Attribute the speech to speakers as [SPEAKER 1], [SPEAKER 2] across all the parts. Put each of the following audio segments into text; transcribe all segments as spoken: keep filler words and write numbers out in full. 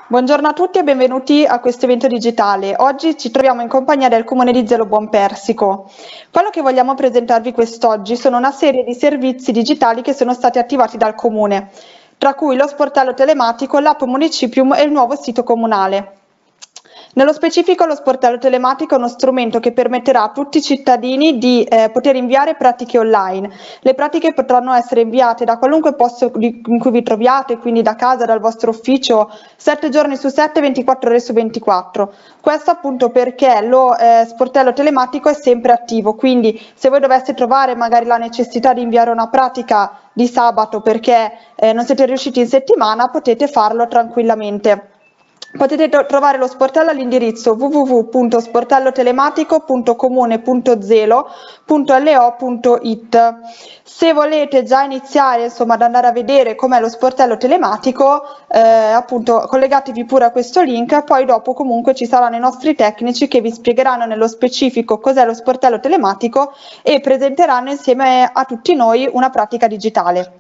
[SPEAKER 1] Buongiorno a tutti e benvenuti a questo evento digitale. Oggi ci troviamo in compagnia del Comune di Zelo Buon Persico. Quello che vogliamo presentarvi quest'oggi sono una serie di servizi digitali che sono stati attivati dal Comune, tra cui lo sportello telematico, l'app Municipium e il nuovo sito comunale. Nello specifico lo sportello telematico è uno strumento che permetterà a tutti i cittadini di eh, poter inviare pratiche online. Le pratiche potranno essere inviate da qualunque posto di, in cui vi troviate, quindi da casa, dal vostro ufficio, sette giorni su sette, ventiquattro ore su ventiquattro. Questo appunto perché lo eh, sportello telematico è sempre attivo, quindi se voi doveste trovare magari la necessità di inviare una pratica di sabato perché eh, non siete riusciti in settimana, potete farlo tranquillamente. Potete trovare lo sportello all'indirizzo w w w punto sportello telematico punto comune punto zelo punto l o punto i t. Se volete già iniziare insomma ad andare a vedere com'è lo sportello telematico, eh, appunto collegatevi pure a questo link, poi dopo comunque ci saranno i nostri tecnici che vi spiegheranno nello specifico cos'è lo sportello telematico e presenteranno insieme a tutti noi una pratica digitale.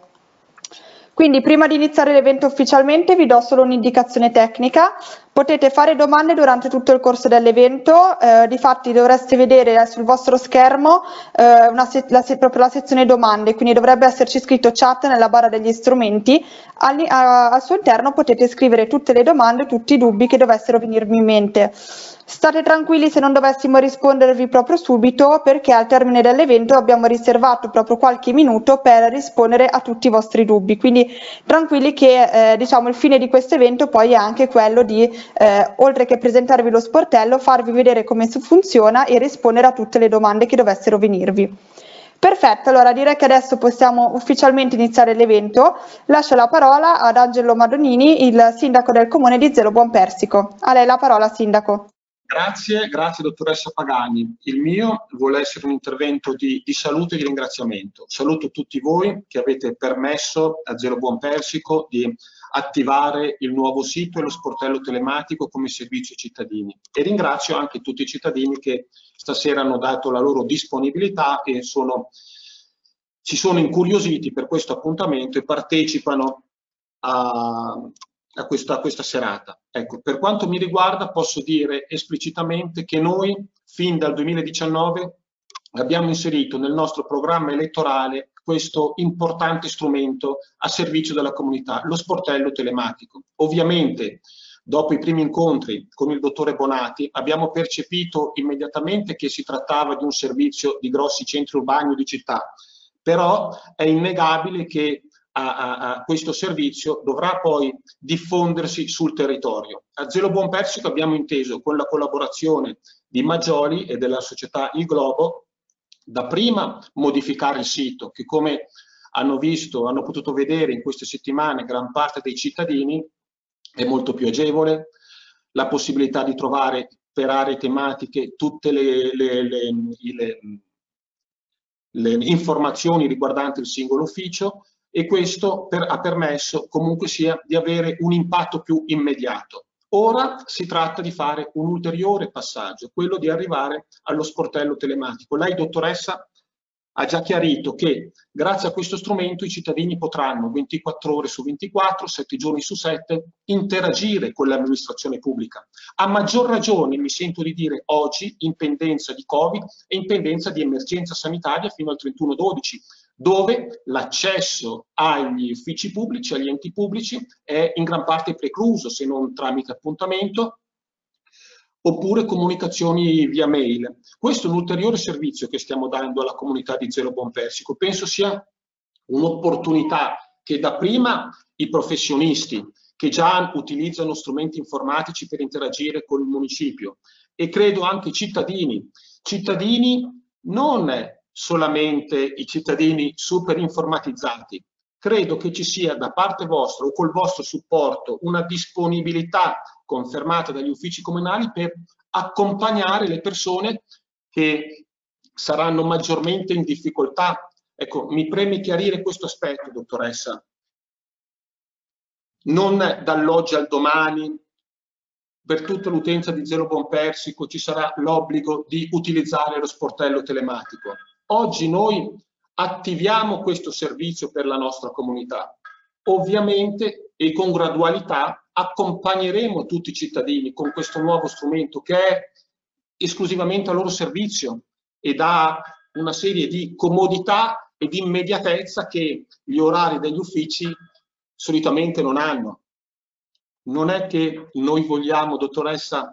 [SPEAKER 1] Quindi prima di iniziare l'evento ufficialmente vi do solo un'indicazione tecnica, potete fare domande durante tutto il corso dell'evento, eh, difatti dovreste vedere sul vostro schermo eh, una se la se proprio la sezione domande, quindi dovrebbe esserci scritto chat nella barra degli strumenti, al, a, al suo interno potete scrivere tutte le domande, tutti i dubbi che dovessero venirvi in mente. State tranquilli se non dovessimo rispondervi proprio subito, perché al termine dell'evento abbiamo riservato proprio qualche minuto per rispondere a tutti i vostri dubbi, quindi tranquilli che eh, diciamo il fine di questo evento poi è anche quello di, eh, oltre che presentarvi lo sportello, farvi vedere come funziona e rispondere a tutte le domande che dovessero venirvi. Perfetto, allora direi che adesso possiamo ufficialmente iniziare l'evento. Lascio la parola ad Angelo Madonini, il sindaco del comune di Zelo Buon Persico. A lei la parola, sindaco.
[SPEAKER 2] Grazie, grazie dottoressa Pagani. Il mio vuole essere un intervento di, di saluto e di ringraziamento. Saluto tutti voi che avete permesso a Zelo Buon Persico di attivare il nuovo sito e lo sportello telematico come servizio ai cittadini. E ringrazio anche tutti i cittadini che stasera hanno dato la loro disponibilità e sono, si sono incuriositi per questo appuntamento e partecipano a... A questa, a questa serata. Ecco, per quanto mi riguarda posso dire esplicitamente che noi fin dal duemiladiciannove abbiamo inserito nel nostro programma elettorale questo importante strumento a servizio della comunità, lo sportello telematico. Ovviamente dopo i primi incontri con il dottore Bonati abbiamo percepito immediatamente che si trattava di un servizio di grossi centri urbani o di città, però è innegabile che A, a, a questo servizio dovrà poi diffondersi sul territorio. A Zelo Buon Persico abbiamo inteso, con la collaborazione di Maggioli e della società Il Globo, dapprima modificare il sito, che come hanno visto, hanno potuto vedere in queste settimane gran parte dei cittadini, è molto più agevole, la possibilità di trovare per aree tematiche tutte le, le, le, le, le informazioni riguardanti il singolo ufficio, e questo per, ha permesso comunque sia di avere un impatto più immediato. Ora si tratta di fare un ulteriore passaggio, quello di arrivare allo sportello telematico. Lei, dottoressa, ha già chiarito che grazie a questo strumento i cittadini potranno ventiquattro ore su ventiquattro, sette giorni su sette, interagire con l'amministrazione pubblica. A maggior ragione, mi sento di dire oggi, in pendenza di Covid e in pendenza di emergenza sanitaria fino al trentuno dodici, dove l'accesso agli uffici pubblici, agli enti pubblici, è in gran parte precluso, se non tramite appuntamento, oppure comunicazioni via mail. Questo è un ulteriore servizio che stiamo dando alla comunità di Zelo Buon Persico. Penso sia un'opportunità che dapprima i professionisti che già utilizzano strumenti informatici per interagire con il municipio, e credo anche i cittadini, cittadini non solamente i cittadini super informatizzati. Credo che ci sia da parte vostra o col vostro supporto una disponibilità confermata dagli uffici comunali per accompagnare le persone che saranno maggiormente in difficoltà. Ecco, mi preme chiarire questo aspetto, dottoressa. Non dall'oggi al domani, per tutta l'utenza di Zelo Buon Persico ci sarà l'obbligo di utilizzare lo sportello telematico. Oggi noi attiviamo questo servizio per la nostra comunità. Ovviamente e con gradualità accompagneremo tutti i cittadini con questo nuovo strumento che è esclusivamente a loro servizio e dà una serie di comodità e di immediatezza che gli orari degli uffici solitamente non hanno. Non è che noi vogliamo, dottoressa,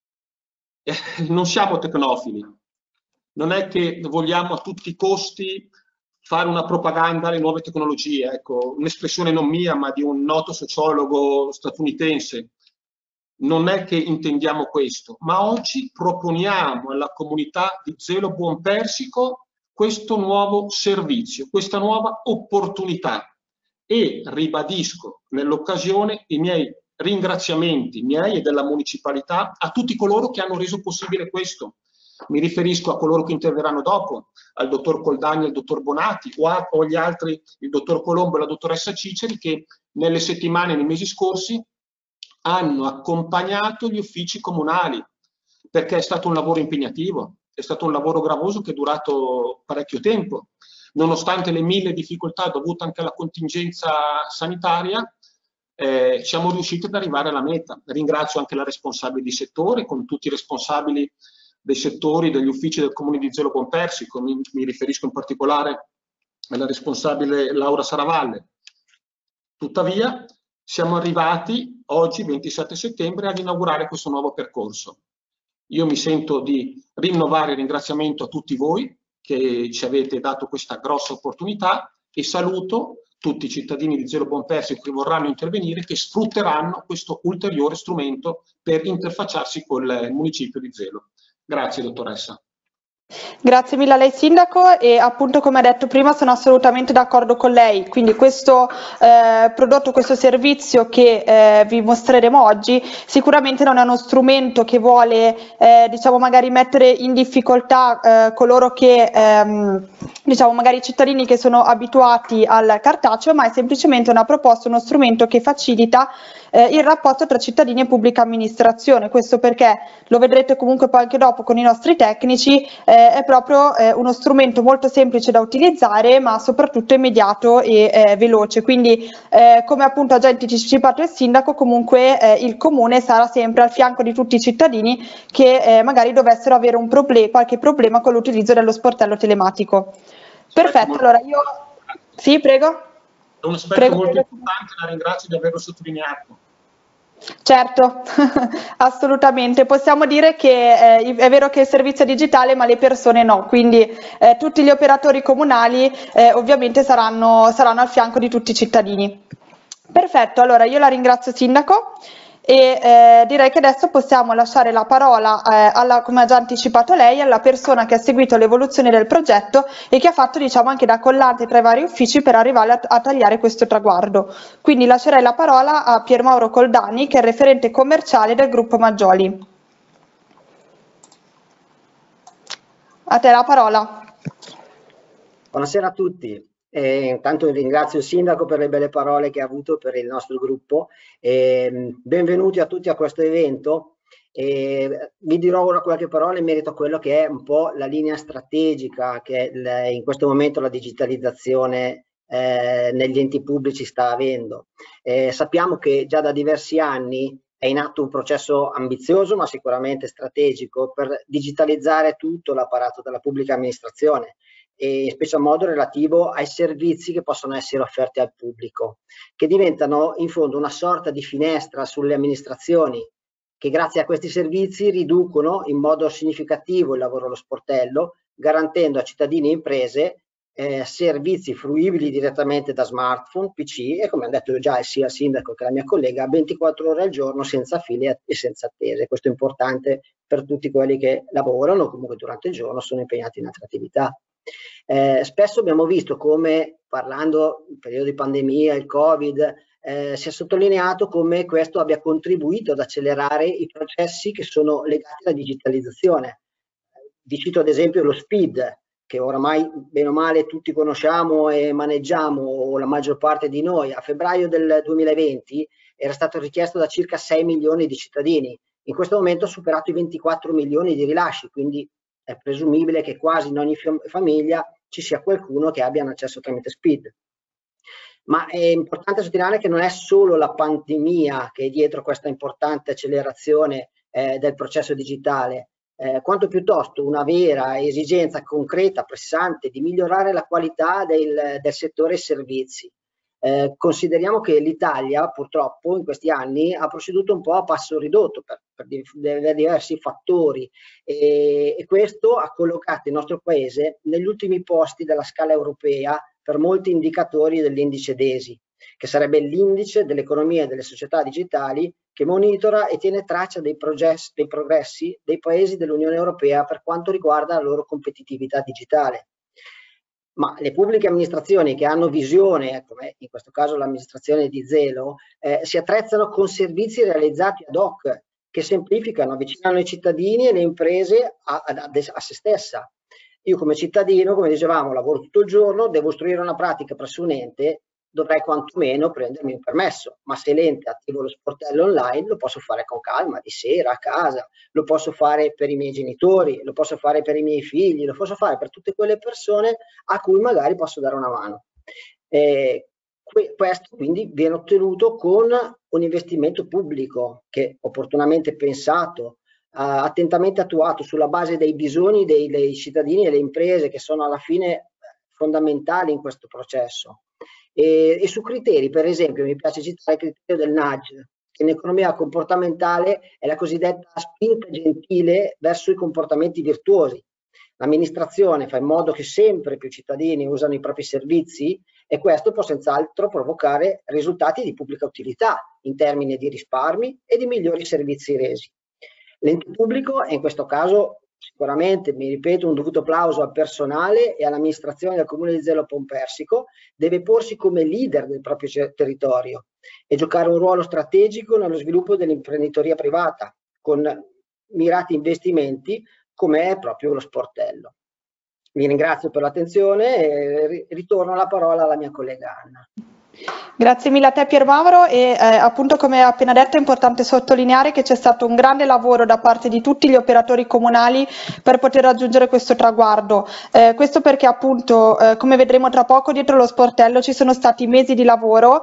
[SPEAKER 2] eh, non siamo tecnofili, non è che vogliamo a tutti i costi fare una propaganda alle nuove tecnologie, ecco, un'espressione non mia ma di un noto sociologo statunitense. Non è che intendiamo questo, ma oggi proponiamo alla comunità di Zelo Buon Persico questo nuovo servizio, questa nuova opportunità, e ribadisco nell'occasione i miei ringraziamenti, miei e della municipalità, a tutti coloro che hanno reso possibile questo. Mi riferisco a coloro che interverranno dopo, al dottor Coldani e al dottor Bonati, o, a, o agli altri, il dottor Colombo e la dottoressa Ciceri, che nelle settimane e nei mesi scorsi hanno accompagnato gli uffici comunali, perché è stato un lavoro impegnativo, è stato un lavoro gravoso che è durato parecchio tempo. Nonostante le mille difficoltà dovute anche alla contingenza sanitaria, eh, siamo riusciti ad arrivare alla meta. Ringrazio anche la responsabile di settore, con tutti i responsabili dei settori, degli uffici del Comune di Zelo Buon Persico, mi, mi riferisco in particolare alla responsabile Laura Saravalle. Tuttavia, siamo arrivati oggi, ventisette settembre, ad inaugurare questo nuovo percorso. Io mi sento di rinnovare il ringraziamento a tutti voi che ci avete dato questa grossa opportunità e saluto tutti i cittadini di Zelo Buon Persico che vorranno intervenire, che sfrutteranno questo ulteriore strumento per interfacciarsi col municipio di Zelo. Grazie, dottoressa.
[SPEAKER 1] Grazie mille a lei Sindaco, e appunto come ha detto prima sono assolutamente d'accordo con lei, quindi questo eh, prodotto, questo servizio che eh, vi mostreremo oggi sicuramente non è uno strumento che vuole eh, diciamo magari mettere in difficoltà eh, coloro che ehm, diciamo magari i cittadini che sono abituati al cartaceo, ma è semplicemente una proposta, uno strumento che facilita eh, il rapporto tra cittadini e pubblica amministrazione. Questo perché, lo vedrete comunque poi anche dopo con i nostri tecnici, eh, è proprio eh, uno strumento molto semplice da utilizzare ma soprattutto immediato e eh, veloce, quindi eh, come appunto ha già anticipato il Sindaco, comunque eh, il Comune sarà sempre al fianco di tutti i cittadini che eh, magari dovessero avere un problem- qualche problema con l'utilizzo dello sportello telematico. Perfetto, allora io... Sì, prego.
[SPEAKER 2] È un aspetto
[SPEAKER 1] prego,
[SPEAKER 2] molto
[SPEAKER 1] prego.
[SPEAKER 2] importante, la ringrazio di averlo sottolineato.
[SPEAKER 1] Certo, assolutamente. Possiamo dire che eh, è vero che il servizio è digitale ma le persone no, quindi eh, tutti gli operatori comunali eh, ovviamente saranno, saranno al fianco di tutti i cittadini. Perfetto, allora io la ringrazio Sindaco e eh, direi che adesso possiamo lasciare la parola, eh, alla, come ha già anticipato lei, alla persona che ha seguito l'evoluzione del progetto e che ha fatto diciamo anche da collante tra i vari uffici per arrivare a, a tagliare questo traguardo. Quindi lascerei la parola a Piermauro Coldani, che è il referente commerciale del gruppo Maggioli. A te la parola.
[SPEAKER 3] Buonasera a tutti. E intanto ringrazio il Sindaco per le belle parole che ha avuto per il nostro gruppo. E benvenuti a tutti a questo evento. E vi dirò ora qualche parola in merito a quello che è un po' la linea strategica che in questo momento la digitalizzazione eh, negli enti pubblici sta avendo. Eh, sappiamo che già da diversi anni è in atto un processo ambizioso ma sicuramente strategico per digitalizzare tutto l'apparato della pubblica amministrazione, e in special modo relativo ai servizi che possono essere offerti al pubblico, che diventano in fondo una sorta di finestra sulle amministrazioni, che grazie a questi servizi riducono in modo significativo il lavoro allo sportello, garantendo a cittadini e imprese eh, servizi fruibili direttamente da smartphone, P C e, come ha detto già sia il Sindaco che la mia collega, ventiquattro ore al giorno senza fili e senza attese. Questo è importante per tutti quelli che lavorano o comunque durante il giorno sono impegnati in altre attività. Eh, spesso abbiamo visto come, parlando del periodo di pandemia, il Covid, eh, si è sottolineato come questo abbia contribuito ad accelerare i processi che sono legati alla digitalizzazione. Vi cito ad esempio lo SPID, che oramai bene o male tutti conosciamo e maneggiamo, o la maggior parte di noi. A febbraio del duemilaventi era stato richiesto da circa sei milioni di cittadini. In questo momento ha superato i ventiquattro milioni di rilasci, quindi è presumibile che quasi in ogni famiglia ci sia qualcuno che abbia un accesso tramite SPID. Ma è importante sottolineare che non è solo la pandemia che è dietro questa importante accelerazione eh, del processo digitale, eh, quanto piuttosto una vera esigenza concreta, pressante, di migliorare la qualità del, del settore servizi. Eh, consideriamo che l'Italia purtroppo in questi anni ha proceduto un po' a passo ridotto per, per diversi fattori e, e questo ha collocato il nostro paese negli ultimi posti della scala europea per molti indicatori dell'indice DESI, che sarebbe l'indice dell'economia e delle società digitali che monitora e tiene traccia dei, dei progressi dei paesi dell'Unione Europea per quanto riguarda la loro competitività digitale. Ma le pubbliche amministrazioni che hanno visione, come in questo caso l'amministrazione di Zelo, eh, si attrezzano con servizi realizzati ad hoc che semplificano, avvicinano i cittadini e le imprese a, a, a se stessa. Io come cittadino, come dicevamo, lavoro tutto il giorno, devo istruire una pratica presso un ente, dovrei quantomeno prendermi un permesso, ma se l'ente attivo lo sportello online lo posso fare con calma, di sera, a casa, lo posso fare per i miei genitori, lo posso fare per i miei figli, lo posso fare per tutte quelle persone a cui magari posso dare una mano. Eh, questo quindi viene ottenuto con un investimento pubblico che opportunamente pensato, Uh, attentamente attuato sulla base dei bisogni dei, dei cittadini e delle imprese che sono alla fine fondamentali in questo processo e, e su criteri, per esempio mi piace citare il criterio del nudge, che in economia comportamentale è la cosiddetta spinta gentile verso i comportamenti virtuosi. L'amministrazione fa in modo che sempre più cittadini usano i propri servizi e questo può senz'altro provocare risultati di pubblica utilità in termini di risparmi e di migliori servizi resi. L'ente pubblico, e in questo caso sicuramente, mi ripeto, un dovuto applauso al personale e all'amministrazione del Comune di Zelo Pompersico, deve porsi come leader del proprio territorio e giocare un ruolo strategico nello sviluppo dell'imprenditoria privata, con mirati investimenti come è proprio lo sportello. Vi ringrazio per l'attenzione e ritorno la parola alla mia collega Anna.
[SPEAKER 1] Grazie mille a te Piermauro e eh, appunto come appena detto è importante sottolineare che c'è stato un grande lavoro da parte di tutti gli operatori comunali per poter raggiungere questo traguardo. Eh, questo perché appunto eh, come vedremo tra poco dietro lo sportello ci sono stati mesi di lavoro.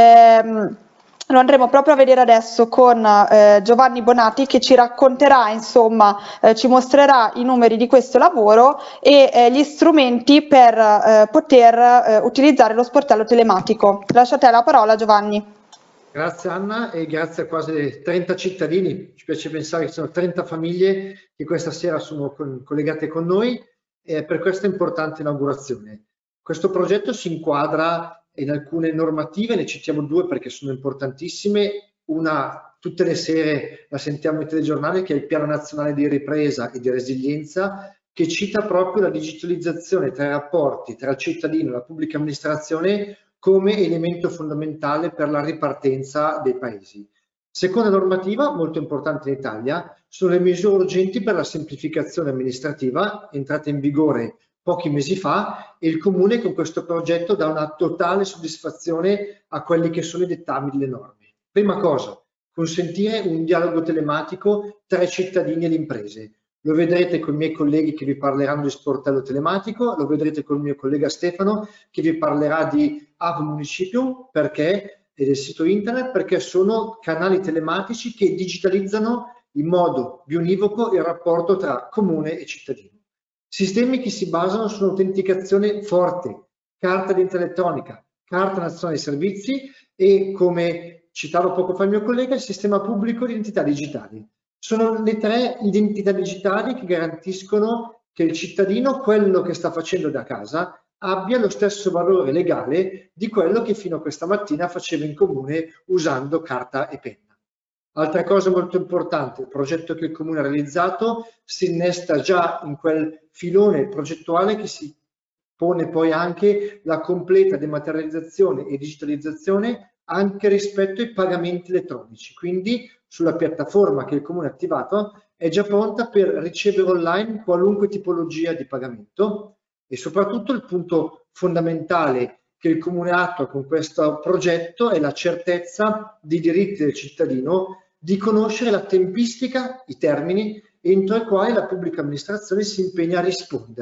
[SPEAKER 1] Ehm, Lo andremo proprio a vedere adesso con eh, Giovanni Bonatti che ci racconterà, insomma, eh, ci mostrerà i numeri di questo lavoro e eh, gli strumenti per eh, poter eh, utilizzare lo sportello telematico. Lascio a te la parola, Giovanni.
[SPEAKER 4] Grazie Anna e grazie a quasi trenta cittadini. Ci piace pensare che sono trenta famiglie che questa sera sono con, collegate con noi eh, per questa importante inaugurazione. Questo progetto si inquadra in alcune normative, ne citiamo due perché sono importantissime. Una, tutte le sere la sentiamo in telegiornale, che è il Piano Nazionale di Ripresa e di Resilienza, che cita proprio la digitalizzazione tra i rapporti tra il cittadino e la pubblica amministrazione come elemento fondamentale per la ripartenza dei paesi. Seconda normativa, molto importante in Italia, sono le misure urgenti per la semplificazione amministrativa, entrate in vigore pochi mesi fa, e il Comune con questo progetto dà una totale soddisfazione a quelli che sono i dettami delle norme. Prima cosa, consentire un dialogo telematico tra i cittadini e le imprese. Lo vedrete con i miei colleghi che vi parleranno di sportello telematico, lo vedrete con il mio collega Stefano che vi parlerà di App Municipio perché, e del sito internet, perché sono canali telematici che digitalizzano in modo bionivoco il rapporto tra comune e cittadino. Sistemi che si basano su un'autenticazione forte, carta d'identità elettronica, carta nazionale dei servizi e, come citava poco fa il mio collega, il sistema pubblico di identità digitali. Sono le tre identità digitali che garantiscono che il cittadino, quello che sta facendo da casa, abbia lo stesso valore legale di quello che fino a questa mattina faceva in comune usando carta e penna. Altra cosa molto importante, il progetto che il Comune ha realizzato si innesta già in quel filone progettuale che si pone poi anche la completa dematerializzazione e digitalizzazione anche rispetto ai pagamenti elettronici. Quindi sulla piattaforma che il Comune ha attivato è già pronta per ricevere online qualunque tipologia di pagamento e soprattutto il punto fondamentale che il Comune attua con questo progetto è la certezza dei diritti del cittadino di conoscere la tempistica, i termini entro i quali la pubblica amministrazione si impegna a rispondere.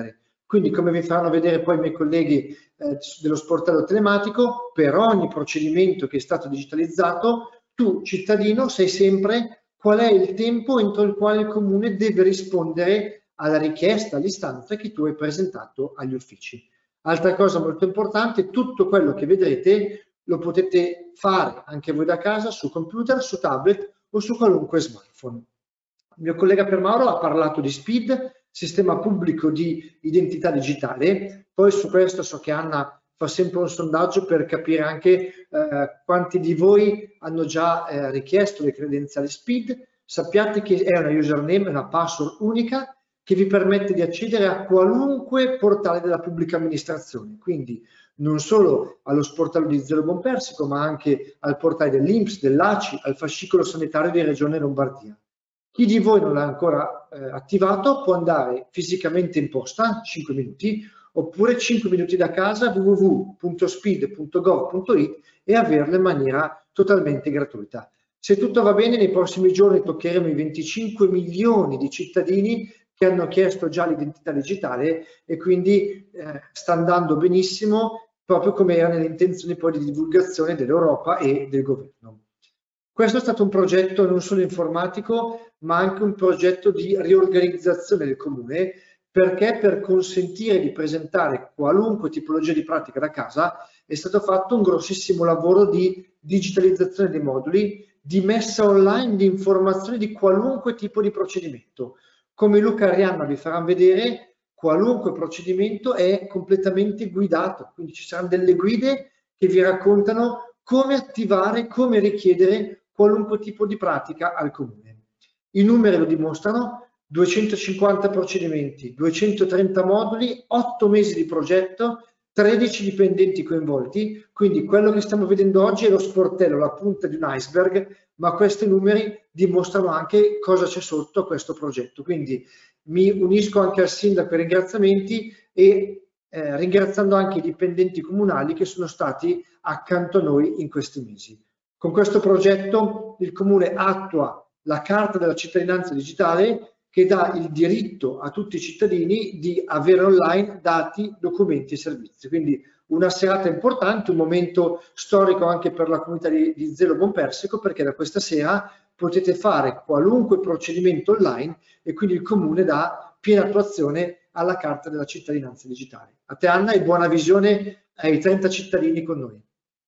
[SPEAKER 4] Quindi, come vi faranno vedere poi i miei colleghi eh, dello sportello telematico, per ogni procedimento che è stato digitalizzato, tu cittadino sai sempre qual è il tempo entro il quale il comune deve rispondere alla richiesta, all'istanza che tu hai presentato agli uffici. Altra cosa molto importante, tutto quello che vedrete lo potete fare anche voi da casa su computer, su tablet o su qualunque smartphone. Il mio collega Piermauro ha parlato di SPID, sistema pubblico di identità digitale, poi su questo so che Anna fa sempre un sondaggio per capire anche eh, quanti di voi hanno già eh, richiesto le credenziali SPID. Sappiate che è una username, una password unica che vi permette di accedere a qualunque portale della pubblica amministrazione, quindi non solo allo sportello di Zelo Buon Persico, ma anche al portale dell'I N P S, dell'A C I, al fascicolo sanitario di Regione Lombardia. Chi di voi non l'ha ancora eh, attivato può andare fisicamente in posta, cinque minuti, oppure cinque minuti da casa, w w w punto spid punto gov punto it, e averlo in maniera totalmente gratuita. Se tutto va bene, nei prossimi giorni toccheremo i venticinque milioni di cittadini che hanno chiesto già l'identità digitale, e quindi eh, sta andando benissimo, proprio come era nelle intenzioni poi di divulgazione dell'Europa e del governo. Questo è stato un progetto non solo informatico, ma anche un progetto di riorganizzazione del comune, perché per consentire di presentare qualunque tipologia di pratica da casa è stato fatto un grossissimo lavoro di digitalizzazione dei moduli, di messa online di informazioni di qualunque tipo di procedimento. Come Luca e Arianna vi faranno vedere, qualunque procedimento è completamente guidato, quindi ci saranno delle guide che vi raccontano come attivare, come richiedere qualunque tipo di pratica al comune. I numeri lo dimostrano: duecentocinquanta procedimenti, duecentotrenta moduli, otto mesi di progetto, tredici dipendenti coinvolti, quindi quello che stiamo vedendo oggi è lo sportello, la punta di un iceberg, ma questi numeri dimostrano anche cosa c'è sotto a questo progetto. Quindi mi unisco anche al sindaco ai ringraziamenti, e eh, ringraziando anche i dipendenti comunali che sono stati accanto a noi in questi mesi. Con questo progetto il comune attua la carta della cittadinanza digitale, che dà il diritto a tutti i cittadini di avere online dati, documenti e servizi. Quindi una serata importante, un momento storico anche per la comunità di, di Zelo Buon Persico, perché da questa sera potete fare qualunque procedimento online e quindi il comune dà piena attuazione alla carta della cittadinanza digitale. A te Anna, e buona visione ai trenta cittadini con noi.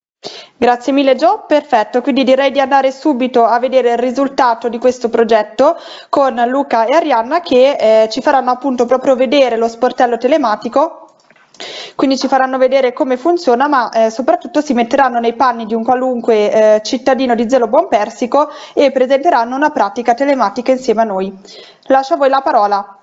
[SPEAKER 1] Grazie mille Gio, perfetto, quindi direi di andare subito a vedere il risultato di questo progetto con Luca e Arianna, che eh, ci faranno appunto proprio vedere lo sportello telematico, quindi ci faranno vedere come funziona, ma eh, soprattutto si metteranno nei panni di un qualunque eh, cittadino di Zelo Buon Persico e presenteranno una pratica telematica insieme a noi. Lascio a voi la parola.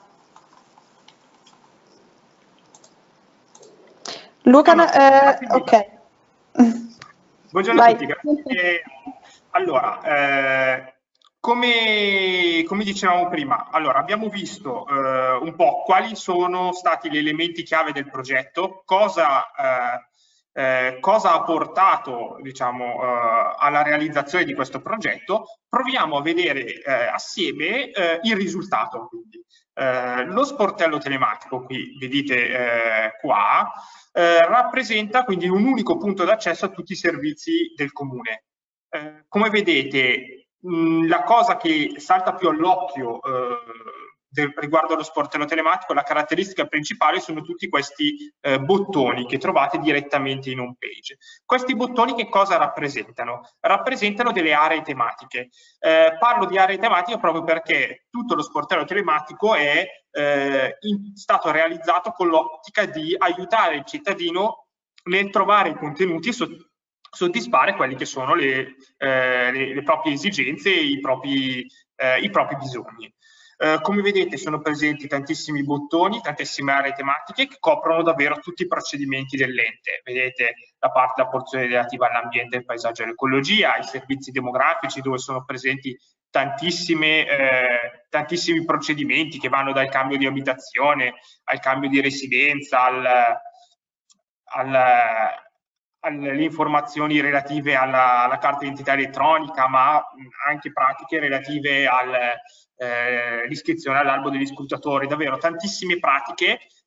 [SPEAKER 1] Luca,
[SPEAKER 5] no, no,
[SPEAKER 1] eh, ok.
[SPEAKER 5] Buongiorno a tutti. Eh, allora, eh, come, come dicevamo prima, allora, abbiamo visto eh, un po' quali sono stati gli elementi chiave del progetto, cosa, eh, eh, cosa ha portato, diciamo, eh, alla realizzazione di questo progetto. Proviamo a vedere eh, assieme eh, il risultato. Quindi, eh, lo sportello telematico, qui vedete eh, qua, Eh, rappresenta quindi un unico punto d'accesso a tutti i servizi del comune. Eh, come vedete, mh, la cosa che salta più all'occhio eh, riguardo allo sportello telematico, la caratteristica principale sono tutti questi eh, bottoni che trovate direttamente in home page. Questi bottoni che cosa rappresentano? Rappresentano delle aree tematiche. Eh, parlo di aree tematiche proprio perché tutto lo sportello telematico è Eh, in, stato realizzato con l'ottica di aiutare il cittadino nel trovare i contenuti e so, soddisfare quelle che sono le, eh, le, le proprie esigenze e i propri, eh, i propri bisogni. Eh, come vedete sono presenti tantissimi bottoni, tantissime aree tematiche che coprono davvero tutti i procedimenti dell'ente. Vedete la parte, la porzione relativa all'ambiente, il paesaggio e l'ecologia, i servizi demografici dove sono presenti tantissime, eh, tantissimi procedimenti che vanno dal cambio di abitazione al cambio di residenza, al, al, alle informazioni relative alla, alla carta d'identità elettronica, ma anche pratiche relative all'iscrizione eh, all'albo degli scrutatori. Davvero tantissime pratiche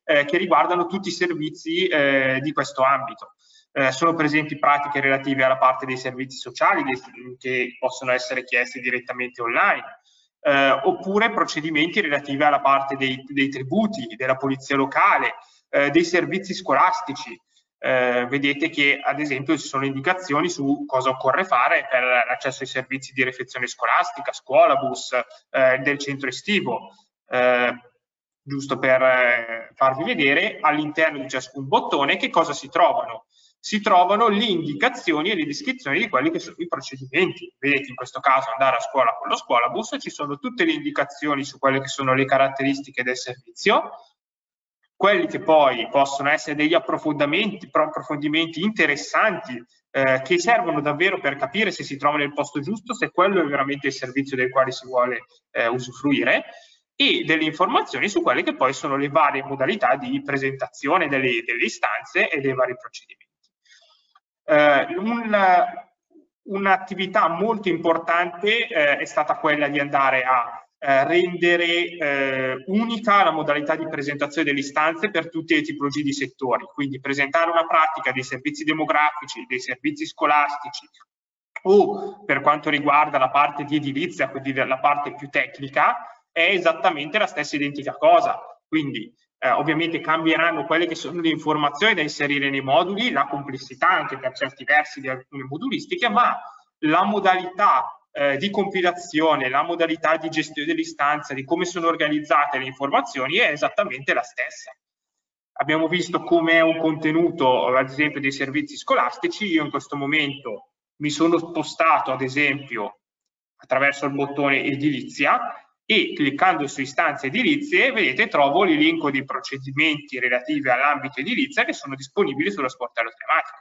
[SPEAKER 5] eh, che riguardano tutti i servizi eh, di questo ambito. Eh, sono presenti pratiche relative alla parte dei servizi sociali che, che possono essere chiesti direttamente online, eh, oppure procedimenti relativi alla parte dei, dei tributi, della polizia locale, eh, dei servizi scolastici. Eh, vedete che ad esempio ci sono indicazioni su cosa occorre fare per l'accesso ai servizi di refezione scolastica, scuolabus, eh, del centro estivo, eh, giusto per eh, farvi vedere all'interno di ciascun bottone che cosa si trovano. Si trovano le indicazioni e le descrizioni di quelli che sono i procedimenti. Vedete in questo caso andare a scuola con lo scuolabus, ci sono tutte le indicazioni su quelle che sono le caratteristiche del servizio, quelli che poi possono essere degli approfondimenti, approfondimenti interessanti eh, che servono davvero per capire se si trova nel posto giusto, se quello è veramente il servizio del quale si vuole eh, usufruire, e delle informazioni su quelle che poi sono le varie modalità di presentazione delle, delle istanze e dei vari procedimenti. Eh, un, un'attività molto importante eh, è stata quella di andare a Eh, rendere eh, unica la modalità di presentazione delle istanze per tutte le tipologie di settori, quindi presentare una pratica dei servizi demografici, dei servizi scolastici o per quanto riguarda la parte di edilizia, quindi la parte più tecnica, è esattamente la stessa identica cosa. Quindi eh, ovviamente cambieranno quelle che sono le informazioni da inserire nei moduli, la complessità anche per certi versi di alcune modulistiche, ma la modalità Eh, di compilazione, la modalità di gestione dell'istanza, di come sono organizzate le informazioni è esattamente la stessa. Abbiamo visto come è un contenuto, ad esempio, dei servizi scolastici. Io in questo momento mi sono spostato, ad esempio, attraverso il bottone edilizia e cliccando su istanze edilizie, vedete, trovo l'elenco dei procedimenti relativi all'ambito edilizia che sono disponibili sullo sportello telematico.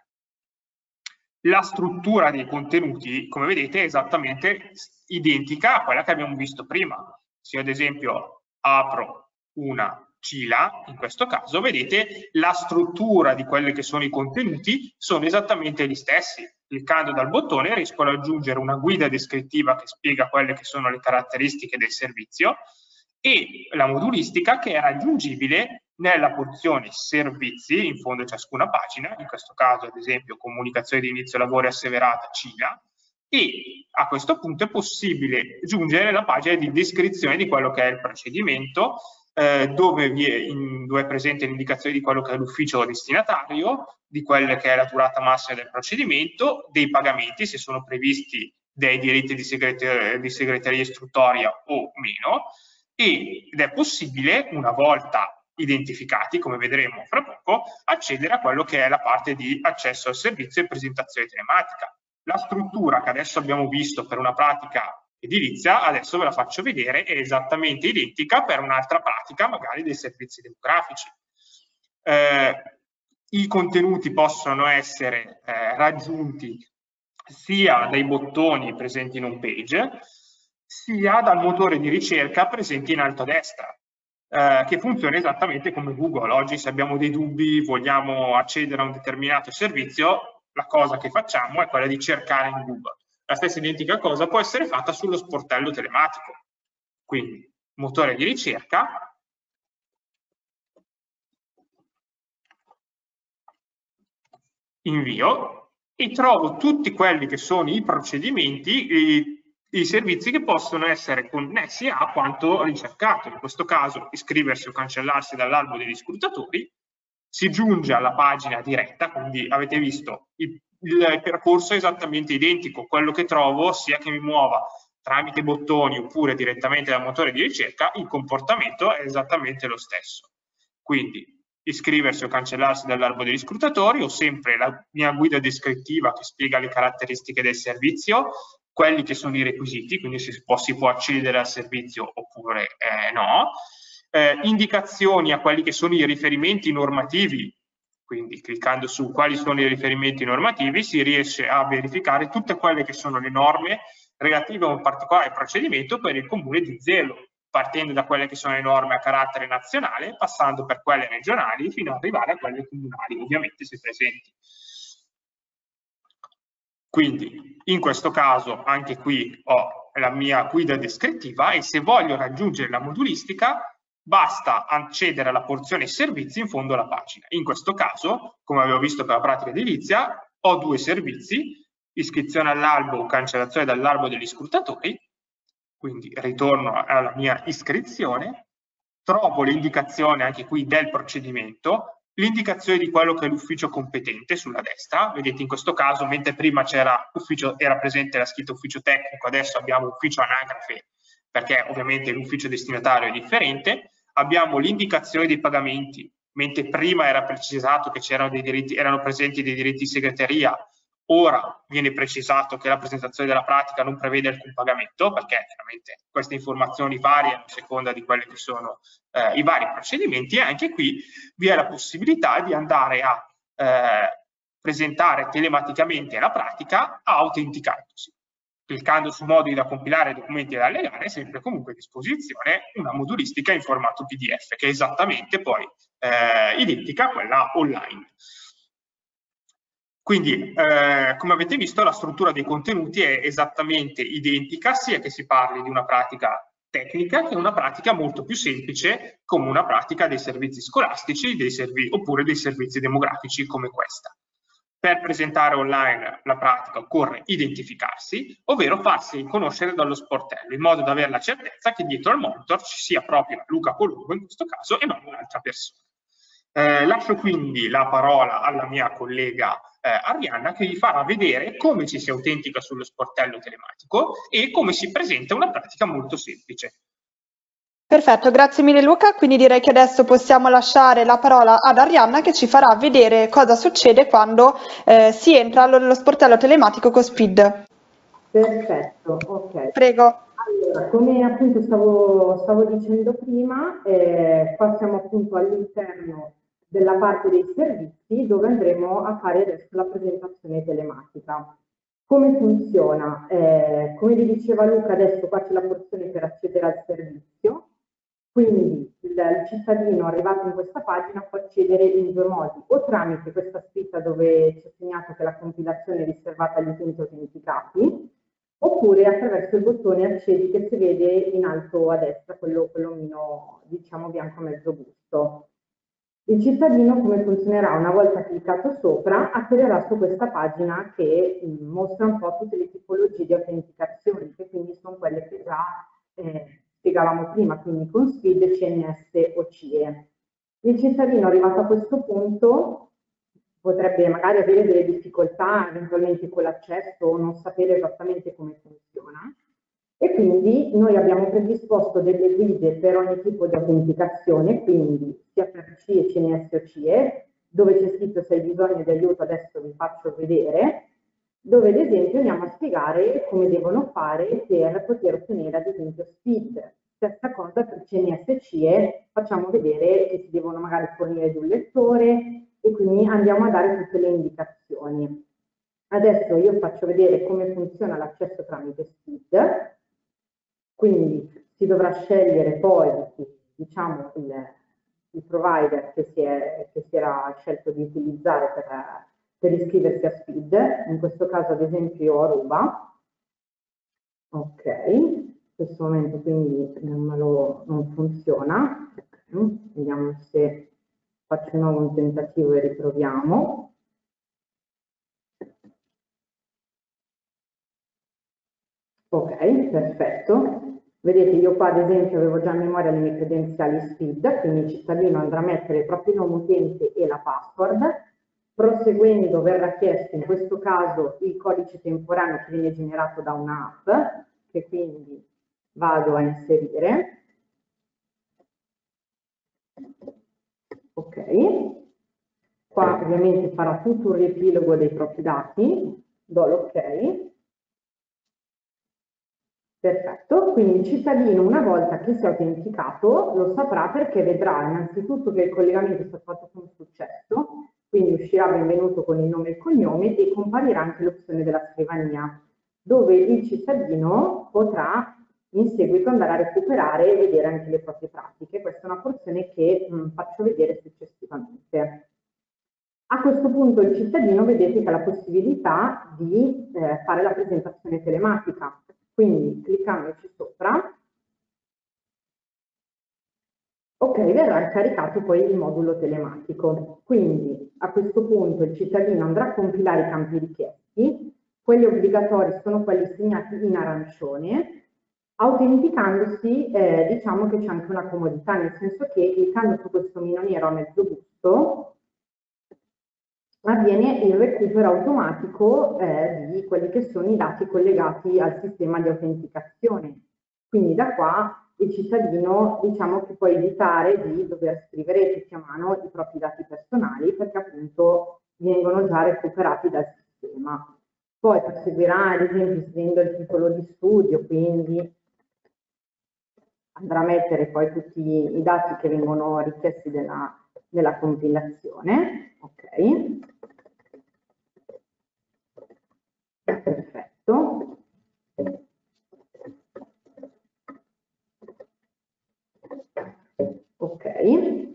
[SPEAKER 5] La struttura dei contenuti, come vedete, è esattamente identica a quella che abbiamo visto prima. Se io ad esempio apro una CILA, in questo caso, vedete, la struttura di quelli che sono i contenuti sono esattamente gli stessi. Cliccando dal bottone riesco ad aggiungere una guida descrittiva che spiega quelle che sono le caratteristiche del servizio e la modulistica che è raggiungibile nella porzione servizi, in fondo a ciascuna pagina, in questo caso ad esempio comunicazione di inizio lavori asseverata CILA, e a questo punto è possibile giungere alla pagina di descrizione di quello che è il procedimento, eh, dove, vi è in, dove è presente l'indicazione di quello che è l'ufficio destinatario, di quella che è la durata massima del procedimento, dei pagamenti, se sono previsti dei diritti di, segreter di segreteria istruttoria o meno, ed è possibile, una volta identificati, come vedremo fra poco, accedere a quello che è la parte di accesso al servizio e presentazione telematica. La struttura che adesso abbiamo visto per una pratica edilizia, adesso ve la faccio vedere, è esattamente identica per un'altra pratica, magari dei servizi demografici. Eh, I contenuti possono essere eh, raggiunti sia dai bottoni presenti in home page, sia dal motore di ricerca presente in alto a destra, eh, che funziona esattamente come Google. Oggi se abbiamo dei dubbi, vogliamo accedere a un determinato servizio, la cosa che facciamo è quella di cercare in Google. La stessa identica cosa può essere fatta sullo sportello telematico. Quindi, motore di ricerca, invio, e trovo tutti quelli che sono i procedimenti, i, i servizi che possono essere connessi a quanto ricercato. In questo caso iscriversi o cancellarsi dall'albo degli scrutatori, si giunge alla pagina diretta, quindi avete visto il, il percorso è esattamente identico, quello che trovo sia che mi muova tramite bottoni oppure direttamente dal motore di ricerca, il comportamento è esattamente lo stesso. Quindi iscriversi o cancellarsi dall'albo degli scrutatori, ho sempre la mia guida descrittiva che spiega le caratteristiche del servizio, quelli che sono i requisiti, quindi si può, si può accedere al servizio oppure eh, no, eh, indicazioni a quelli che sono i riferimenti normativi, quindi cliccando su quali sono i riferimenti normativi si riesce a verificare tutte quelle che sono le norme relative a un particolare procedimento per il comune di Zelo, partendo da quelle che sono le norme a carattere nazionale, passando per quelle regionali fino ad arrivare a quelle comunali, ovviamente se presenti. Quindi in questo caso anche qui ho la mia guida descrittiva e se voglio raggiungere la modulistica basta accedere alla porzione servizi in fondo alla pagina. In questo caso, come avevo visto per la pratica edilizia, ho due servizi, iscrizione all'albo o cancellazione dall'albo degli scrutatori, quindi ritorno alla mia iscrizione, trovo l'indicazione anche qui del procedimento, l'indicazione di quello che è l'ufficio competente sulla destra, vedete in questo caso, mentre prima c'era ufficio, era presente la scritta ufficio tecnico, adesso abbiamo ufficio anagrafe, perché ovviamente l'ufficio destinatario è differente, abbiamo l'indicazione dei pagamenti, mentre prima era precisato che c'erano dei diritti, erano presenti dei diritti di segreteria, ora viene precisato che la presentazione della pratica non prevede alcun pagamento, perché chiaramente queste informazioni variano a seconda di quelli che sono eh, i vari procedimenti, e anche qui vi è la possibilità di andare a eh, presentare telematicamente la pratica autenticandosi. Cliccando su moduli da compilare, documenti da allegare, è sempre comunque a disposizione una modulistica in formato P D F, che è esattamente poi eh, identica a quella online. Quindi, eh, come avete visto, la struttura dei contenuti è esattamente identica, sia che si parli di una pratica tecnica che una pratica molto più semplice, come una pratica dei servizi scolastici dei servi oppure dei servizi demografici come questa. Per presentare online la pratica occorre identificarsi, ovvero farsi conoscere dallo sportello, in modo da avere la certezza che dietro al monitor ci sia proprio Luca Colombo in questo caso e non un'altra persona. Eh, lascio quindi la parola alla mia collega eh, Arianna, che vi farà vedere come ci si autentica sullo sportello telematico e come si presenta una pratica molto semplice.
[SPEAKER 1] Perfetto, grazie mille Luca, quindi direi che adesso possiamo lasciare la parola ad Arianna che ci farà vedere cosa succede quando eh, si entra nello sportello telematico con SPID.
[SPEAKER 6] Perfetto, ok.
[SPEAKER 1] Prego.
[SPEAKER 6] Allora, come appunto stavo, stavo dicendo prima, eh, qua siamo appunto all'interno della parte dei servizi dove andremo a fare adesso la presentazione telematica. Come funziona? Eh, come vi diceva Luca, adesso qua c'è la porzione per accedere al servizio, quindi il, il cittadino arrivato in questa pagina può accedere in due modi, o tramite questa scritta dove c'è segnato che la compilazione è riservata agli utenti autenticati, oppure attraverso il bottone accedi che si vede in alto a destra, quello, quell'omino diciamo bianco a mezzo busto. Il cittadino come funzionerà? Una volta cliccato sopra, atterrerà su questa pagina che mh, mostra un po' tutte le tipologie di autenticazioni, che quindi sono quelle che già eh, spiegavamo prima, quindi con SPID, C N S o C I E. Il cittadino arrivato a questo punto potrebbe magari avere delle difficoltà eventualmente con l'accesso o non sapere esattamente come funziona. E quindi noi abbiamo predisposto delle guide per ogni tipo di autenticazione, quindi sia per C I E, C N S o C I E, dove c'è scritto se hai bisogno di aiuto adesso vi faccio vedere, dove ad esempio andiamo a spiegare come devono fare per poter ottenere ad esempio SPID. Stessa cosa per C N S e C I E, facciamo vedere che si devono magari fornire di un lettore e quindi andiamo a dare tutte le indicazioni. Adesso io faccio vedere come funziona l'accesso tramite SPID. Quindi si dovrà scegliere poi diciamo, il, il provider che si, è, che si era scelto di utilizzare per, per iscriversi a SPID, in questo caso ad esempio io ho Aruba. Ok, in questo momento quindi non, lo, non funziona. Okay. Vediamo se faccio di nuovo un tentativo e riproviamo. Ok, perfetto. Vedete, io qua ad esempio avevo già a memoria le mie credenziali SPID, quindi il cittadino andrà a mettere il proprio nome utente e la password. Proseguendo verrà chiesto in questo caso il codice temporaneo che viene generato da un'app, che quindi vado a inserire. Ok, qua ovviamente farà tutto un riepilogo dei propri dati, do l'ok. Perfetto, quindi il cittadino una volta che si è autenticato lo saprà perché vedrà innanzitutto che il collegamento è stato fatto con successo, quindi uscirà benvenuto con il nome e il cognome e comparirà anche l'opzione della scrivania, dove il cittadino potrà in seguito andare a recuperare e vedere anche le proprie pratiche. Questa è una porzione che mh, faccio vedere successivamente. A questo punto il cittadino vedete che ha la possibilità di eh, fare la presentazione telematica. Quindi cliccandoci sopra, Ok, verrà caricato poi il modulo telematico. Quindi a questo punto il cittadino andrà a compilare i campi richiesti, quelli obbligatori sono quelli segnati in arancione. Autenticandosi, eh, diciamo che c'è anche una comodità, nel senso che cliccando su questo mino nero a mezzo busto avviene il recupero automatico eh, di quelli che sono i dati collegati al sistema di autenticazione. Quindi da qua il cittadino, diciamo, che può evitare di dover scrivere tutti a mano i propri dati personali, perché appunto vengono già recuperati dal sistema. Poi proseguirà, ad esempio, scrivendo il titolo di studio, quindi andrà a mettere poi tutti i dati che vengono richiesti della, della compilazione. Ok. Perfetto. Ok.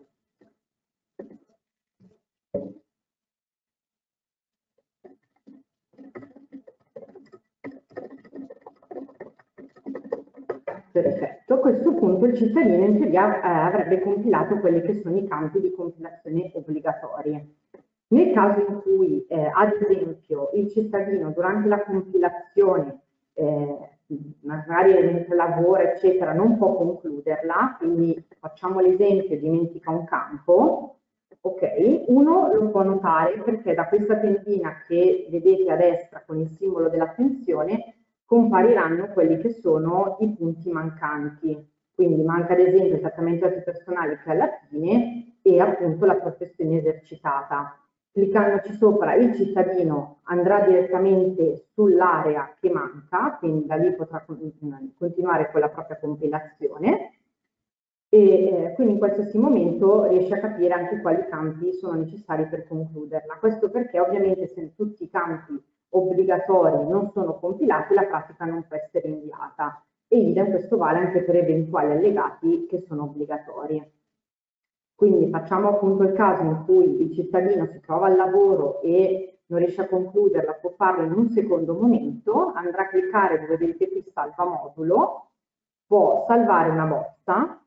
[SPEAKER 6] Perfetto, a questo punto il cittadino in teoria eh, avrebbe compilato quelli che sono i campi di compilazione obbligatorie. Nel caso in cui, eh, ad esempio, il cittadino durante la compilazione, eh, magari mentre lavora, eccetera, non può concluderla, quindi facciamo l'esempio, dimentica un campo, ok, uno lo può notare perché da questa tendina che vedete a destra con il simbolo dell'attenzione compariranno quelli che sono i punti mancanti. Quindi manca ad esempio il trattamento dati personali che alla fine e appunto la professione esercitata. Cliccandoci sopra il cittadino andrà direttamente sull'area che manca, quindi da lì potrà continuare con la propria compilazione e eh, quindi in qualsiasi momento riesce a capire anche quali campi sono necessari per concluderla. Questo perché ovviamente se tutti i campi obbligatori non sono compilati la pratica non può essere inviata e idem questo vale anche per eventuali allegati che sono obbligatori. Quindi facciamo appunto il caso in cui il cittadino si trova al lavoro e non riesce a concluderla, può farlo in un secondo momento, andrà a cliccare dove vedete qui salva modulo, può salvare una bozza,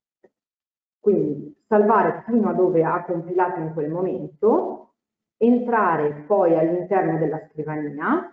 [SPEAKER 6] quindi salvare fino a dove ha compilato in quel momento, entrare poi all'interno della scrivania.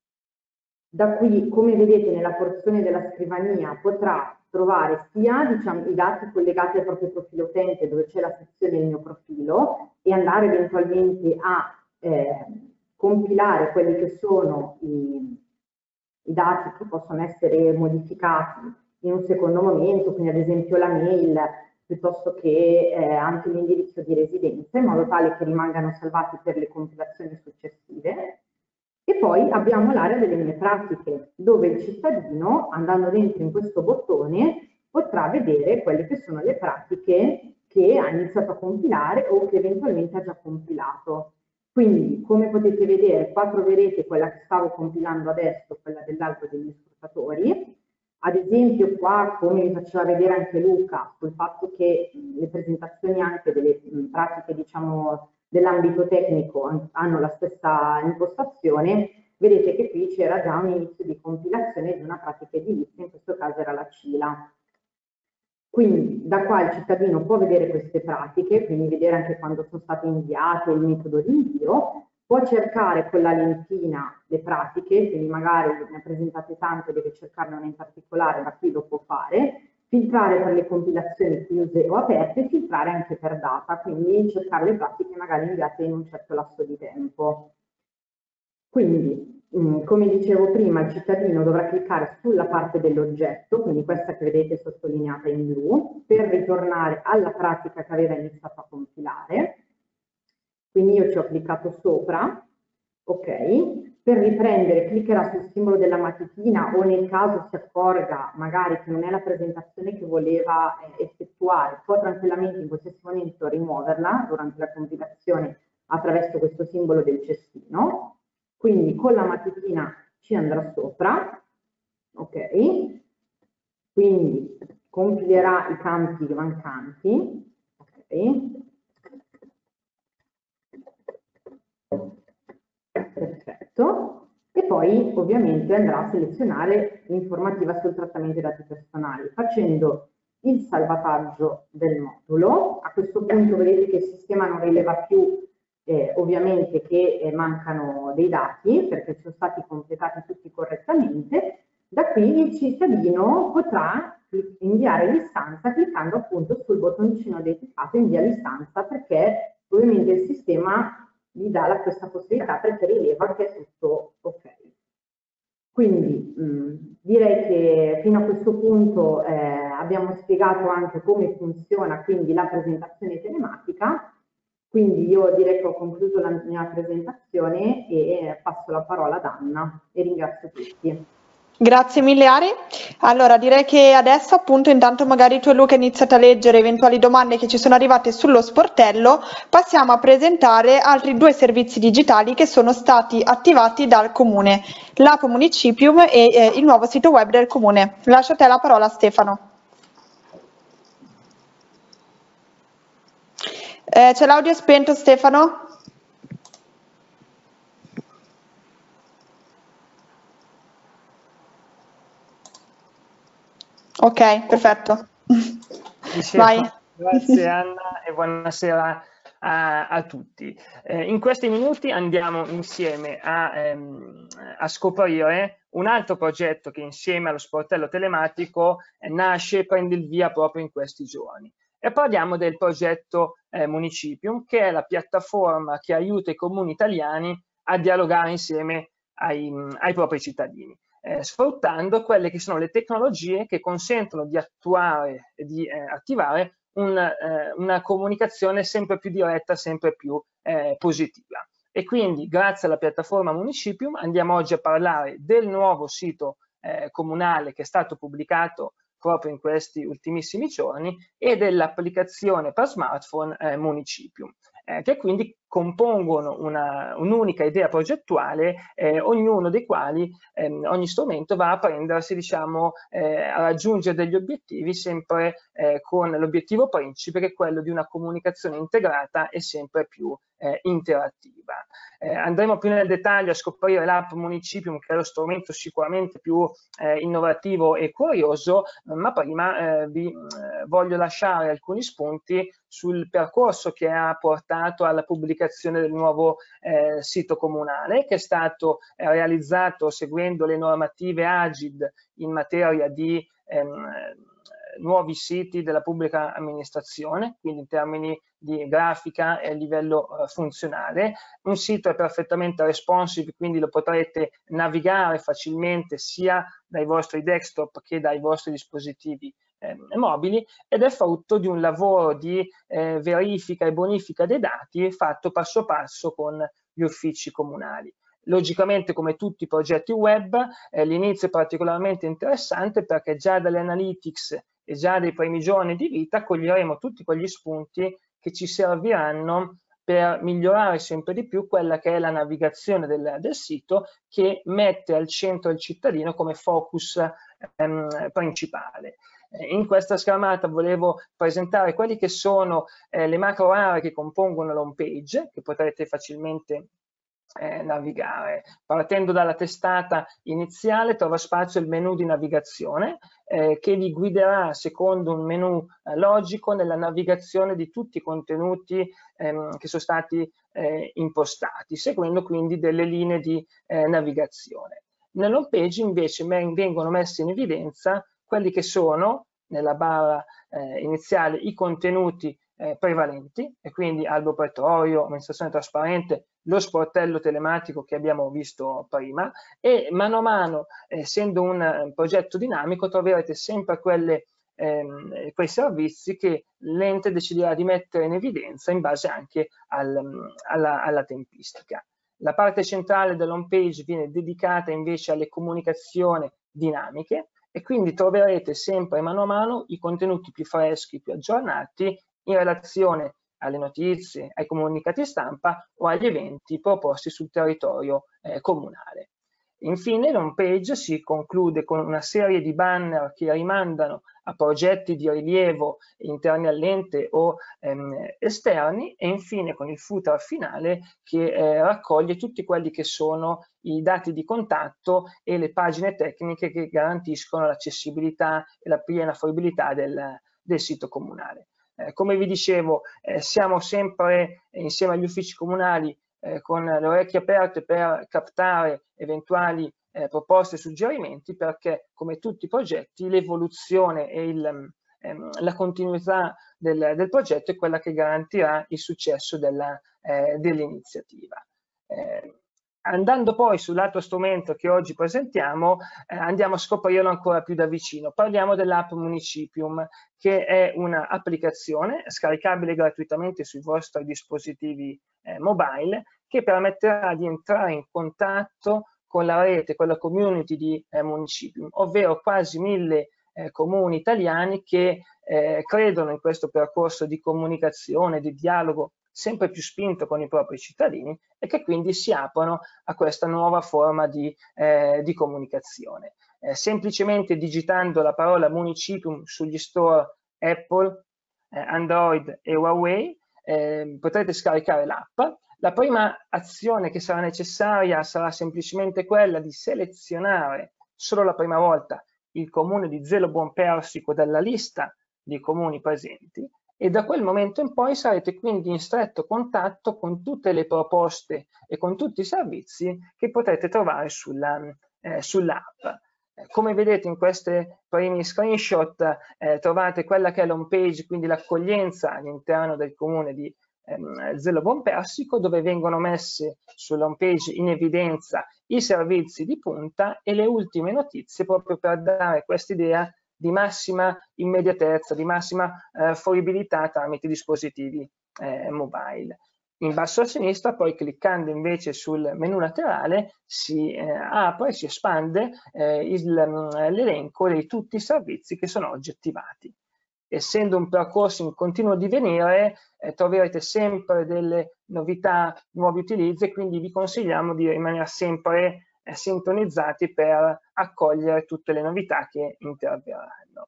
[SPEAKER 6] Da qui, come vedete nella porzione della scrivania, potrà trovare sia diciamo, i dati collegati al proprio profilo utente, dove c'è la sezione Il mio profilo, e andare eventualmente a eh, compilare quelli che sono i, i dati che possono essere modificati in un secondo momento, quindi ad esempio la mail, piuttosto che eh, anche l'indirizzo di residenza, in modo tale che rimangano salvati per le compilazioni successive. E poi abbiamo l'area delle mie pratiche, dove il cittadino, andando dentro in questo bottone, potrà vedere quelle che sono le pratiche che ha iniziato a compilare o che eventualmente ha già compilato. Quindi, come potete vedere, qua troverete quella che stavo compilando adesso, quella dell'albo degli sfruttatori. Ad esempio qua, come vi faceva vedere anche Luca, sul fatto che le presentazioni anche delle pratiche, diciamo, dell'ambito tecnico hanno la stessa impostazione, vedete che qui c'era già un inizio di compilazione di una pratica edilizia, in questo caso era la CILA. Quindi da qua il cittadino può vedere queste pratiche, quindi vedere anche quando sono state inviate, il metodo di invio, può cercare con la lentina le pratiche, quindi magari ne ha presentate tante, deve cercarne una in particolare, da qui lo può fare, filtrare per le compilazioni chiuse o aperte e filtrare anche per data, quindi cercare le pratiche magari inviate in un certo lasso di tempo. Quindi, mh, come dicevo prima, il cittadino dovrà cliccare sulla parte dell'oggetto, quindi questa che vedete sottolineata in blu, per ritornare alla pratica che aveva iniziato a compilare. Quindi io ci ho cliccato sopra, ok, per riprendere cliccherà sul simbolo della matitina o nel caso si accorga magari che non è la presentazione che voleva eh, effettuare, può tranquillamente in qualsiasi momento rimuoverla durante la compilazione attraverso questo simbolo del cestino. Quindi con la matitina ci andrà sopra, ok, quindi compilerà i campi mancanti, ok. Perfetto, e poi ovviamente andrà a selezionare l'informativa sul trattamento dei dati personali, facendo il salvataggio del modulo. A questo punto vedete che il sistema non rileva più eh, ovviamente che eh, mancano dei dati perché sono stati completati tutti correttamente. Da qui il cittadino potrà inviare l'istanza cliccando appunto sul bottoncino dedicato invia l'istanza, perché ovviamente il sistema gli dà questa possibilità perché rileva che è tutto ok. Quindi mh, direi che fino a questo punto eh, abbiamo spiegato anche come funziona quindi la presentazione telematica, quindi io direi che ho concluso la mia presentazione e passo la parola ad Anna e ringrazio tutti.
[SPEAKER 1] Grazie mille Ari. Allora direi che adesso appunto intanto magari tu e Luca iniziate a leggere eventuali domande che ci sono arrivate sullo sportello, passiamo a presentare altri due servizi digitali che sono stati attivati dal Comune, l'app Municipium e eh, il nuovo sito web del Comune. Lascio a te la parola Stefano. Eh, c'è l'audio spento Stefano? Ok, perfetto.
[SPEAKER 7] Dicevo,
[SPEAKER 1] Vai.
[SPEAKER 7] Grazie Anna e buonasera a, a tutti. Eh, in questi minuti andiamo insieme a, ehm, a scoprire un altro progetto che insieme allo sportello telematico eh, nasce e prende il via proprio in questi giorni. E parliamo del progetto eh, Municipium, che è la piattaforma che aiuta i comuni italiani a dialogare insieme ai, ai propri cittadini. Eh, sfruttando quelle che sono le tecnologie che consentono di attuare e di eh, attivare un, eh, una comunicazione sempre più diretta, sempre più eh, positiva. E quindi grazie alla piattaforma Municipium andiamo oggi a parlare del nuovo sito eh, comunale che è stato pubblicato proprio in questi ultimissimi giorni e dell'applicazione per smartphone eh, Municipium, eh, che quindi compongono un'unica idea progettuale, eh, ognuno dei quali, ehm, ogni strumento va a prendersi, diciamo, eh, a raggiungere degli obiettivi sempre eh, con l'obiettivo principe che è quello di una comunicazione integrata e sempre più eh, interattiva. Eh, andremo più nel dettaglio a scoprire l'app Municipium, che è lo strumento sicuramente più eh, innovativo e curioso, ma prima eh, vi eh, voglio lasciare alcuni spunti sul percorso che ha portato alla pubblicazione del nuovo eh, sito comunale, che è stato eh, realizzato seguendo le normative AGID in materia di ehm, nuovi siti della pubblica amministrazione, quindi in termini di grafica e a livello uh, funzionale. Un sito è perfettamente responsive, quindi lo potrete navigare facilmente sia dai vostri desktop che dai vostri dispositivi eh, mobili, ed è frutto di un lavoro di eh, verifica e bonifica dei dati fatto passo passo con gli uffici comunali. Logicamente, come tutti i progetti web, eh, l'inizio è particolarmente interessante perché già dalle analytics e già dai primi giorni di vita coglieremo tutti quegli spunti che ci serviranno per migliorare sempre di più quella che è la navigazione del, del sito, che mette al centro il cittadino come focus ehm, principale. In questa schermata volevo presentare quelli che sono eh, le macro aree che compongono l'home page, che potrete facilmente Eh, navigare. Partendo dalla testata iniziale trova spazio il menu di navigazione eh, che vi guiderà secondo un menu eh, logico nella navigazione di tutti i contenuti ehm, che sono stati eh, impostati, seguendo quindi delle linee di eh, navigazione. Nell'home page invece vengono messi in evidenza quelli che sono, nella barra eh, iniziale, i contenuti eh, prevalenti, e quindi albo pretorio, amministrazione trasparente, lo sportello telematico che abbiamo visto prima, e mano a mano, essendo un, un progetto dinamico, troverete sempre quelle, ehm, quei servizi che l'ente deciderà di mettere in evidenza in base anche al, alla, alla tempistica. La parte centrale dell'home page viene dedicata invece alle comunicazioni dinamiche, e quindi troverete sempre mano a mano i contenuti più freschi, più aggiornati in relazione alle notizie, ai comunicati stampa o agli eventi proposti sul territorio eh, comunale. Infine l'home page si conclude con una serie di banner che rimandano a progetti di rilievo interni all'ente o ehm, esterni, e infine con il footer finale che eh, raccoglie tutti quelli che sono i dati di contatto e le pagine tecniche che garantiscono l'accessibilità e la piena fruibilità del, del sito comunale. Eh, come vi dicevo, eh, siamo sempre eh, insieme agli uffici comunali eh, con le orecchie aperte per captare eventuali eh, proposte e suggerimenti, perché come tutti i progetti l'evoluzione e il, ehm, la continuità del, del progetto è quella che garantirà il successo della, eh, dell'iniziativa. Eh, Andando poi sull'altro strumento che oggi presentiamo, eh, andiamo a scoprirlo ancora più da vicino. Parliamo dell'app Municipium, che è un'applicazione scaricabile gratuitamente sui vostri dispositivi eh, mobile, che permetterà di entrare in contatto con la rete, con la community di eh, Municipium, ovvero quasi mille eh, comuni italiani che eh, credono in questo percorso di comunicazione, di dialogo sempre più spinto con i propri cittadini e che quindi si aprono a questa nuova forma di, eh, di comunicazione. Eh, semplicemente digitando la parola Municipium sugli store Apple, eh, Android e Huawei eh, potrete scaricare l'app. La prima azione che sarà necessaria sarà semplicemente quella di selezionare solo la prima volta il comune di Zelo Buon Persico dalla lista di comuni presenti, e da quel momento in poi sarete quindi in stretto contatto con tutte le proposte e con tutti i servizi che potete trovare sulla, eh, sull'app. Eh, come vedete in questi primi screenshot eh, trovate quella che è l'home page, quindi l'accoglienza all'interno del comune di ehm, Zelo Buon Persico, dove vengono messe sull'home page in evidenza i servizi di punta e le ultime notizie, proprio per dare quest'idea di massima immediatezza, di massima eh, fruibilità tramite dispositivi eh, mobile. In basso a sinistra, poi cliccando invece sul menu laterale, si eh, apre e si espande eh, l'elenco di tutti i servizi che sono oggi attivati. Essendo un percorso in continuo divenire, eh, troverete sempre delle novità, nuovi utilizzi, e quindi vi consigliamo di rimanere sempre eh, sintonizzati per accogliere tutte le novità che interverranno.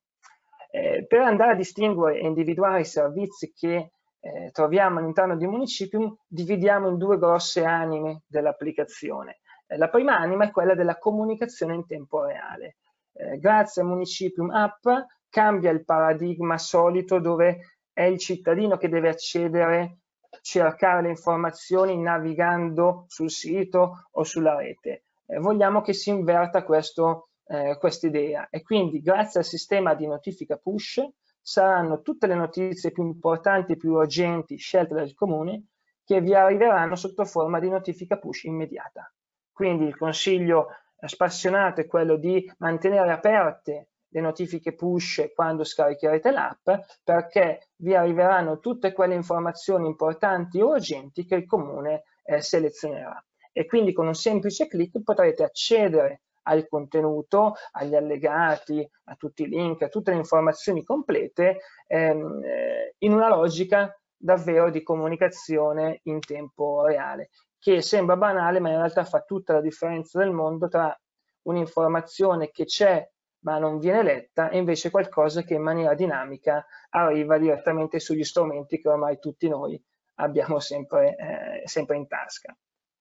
[SPEAKER 7] Eh, per andare a distinguere e individuare i servizi che eh, troviamo all'interno di Municipium, dividiamo in due grosse anime dell'applicazione. Eh, la prima anima è quella della comunicazione in tempo reale. Eh, grazie a Municipium App cambia il paradigma solito, dove è il cittadino che deve accedere, cercare le informazioni navigando sul sito o sulla rete. Eh, vogliamo che si inverta questo Eh, quest'idea, e quindi grazie al sistema di notifica push saranno tutte le notizie più importanti e più urgenti scelte dal comune che vi arriveranno sotto forma di notifica push immediata. Quindi il consiglio spassionato è quello di mantenere aperte le notifiche push quando scaricherete l'app, perché vi arriveranno tutte quelle informazioni importanti o urgenti che il comune eh, selezionerà, e quindi con un semplice clic potrete accedere al contenuto, agli allegati, a tutti i link, a tutte le informazioni complete ehm, in una logica davvero di comunicazione in tempo reale, che sembra banale ma in realtà fa tutta la differenza del mondo tra un'informazione che c'è ma non viene letta e invece qualcosa che in maniera dinamica arriva direttamente sugli strumenti che ormai tutti noi abbiamo sempre, eh, sempre in tasca.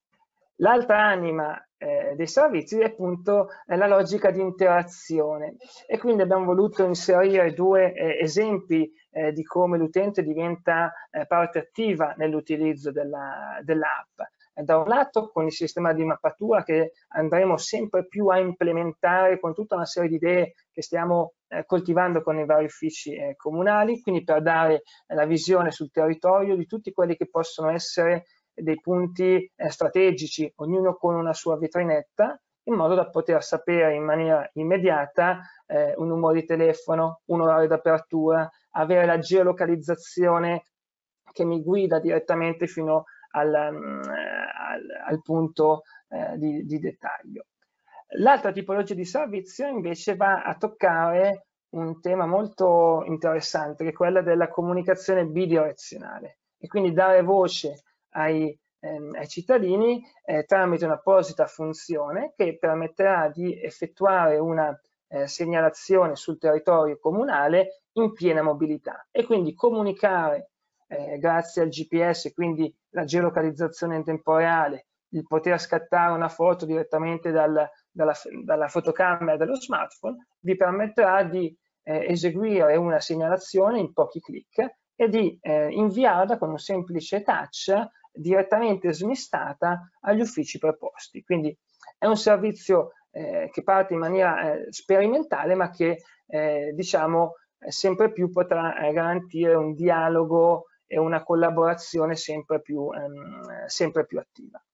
[SPEAKER 7] L'altra anima eh, dei servizi è appunto eh, la logica di interazione, e quindi abbiamo voluto inserire due eh, esempi eh, di come l'utente diventa eh, parte attiva nell'utilizzo della, dell'app. Da un lato con il sistema di mappatura che andremo sempre più a implementare con tutta una serie di idee che stiamo eh, coltivando con i vari uffici eh, comunali, quindi per dare eh, la visione sul territorio di tutti quelli che possono essere dei punti eh, strategici, ognuno con una sua vetrinetta, in modo da poter sapere in maniera immediata eh, un numero di telefono, un orario d'apertura, avere la geolocalizzazione che mi guida direttamente fino al, um, al, al punto eh, di, di dettaglio. L'altra tipologia di servizio invece va a toccare un tema molto interessante, che è quella della comunicazione bidirezionale, e quindi dare voce ai, ehm, ai cittadini eh, tramite un'apposita funzione che permetterà di effettuare una eh, segnalazione sul territorio comunale in piena mobilità, e quindi comunicare eh, grazie al G P S, quindi la geolocalizzazione in tempo reale, il poter scattare una foto direttamente dal, dalla, dalla fotocamera dello smartphone, vi permetterà di eh, eseguire una segnalazione in pochi clic e di eh, inviarla con un semplice touch direttamente smistata agli uffici preposti. Quindi è un servizio eh, che parte in maniera eh, sperimentale, ma che eh, diciamo sempre più potrà eh, garantire un dialogo e una collaborazione sempre più, ehm, sempre più attiva.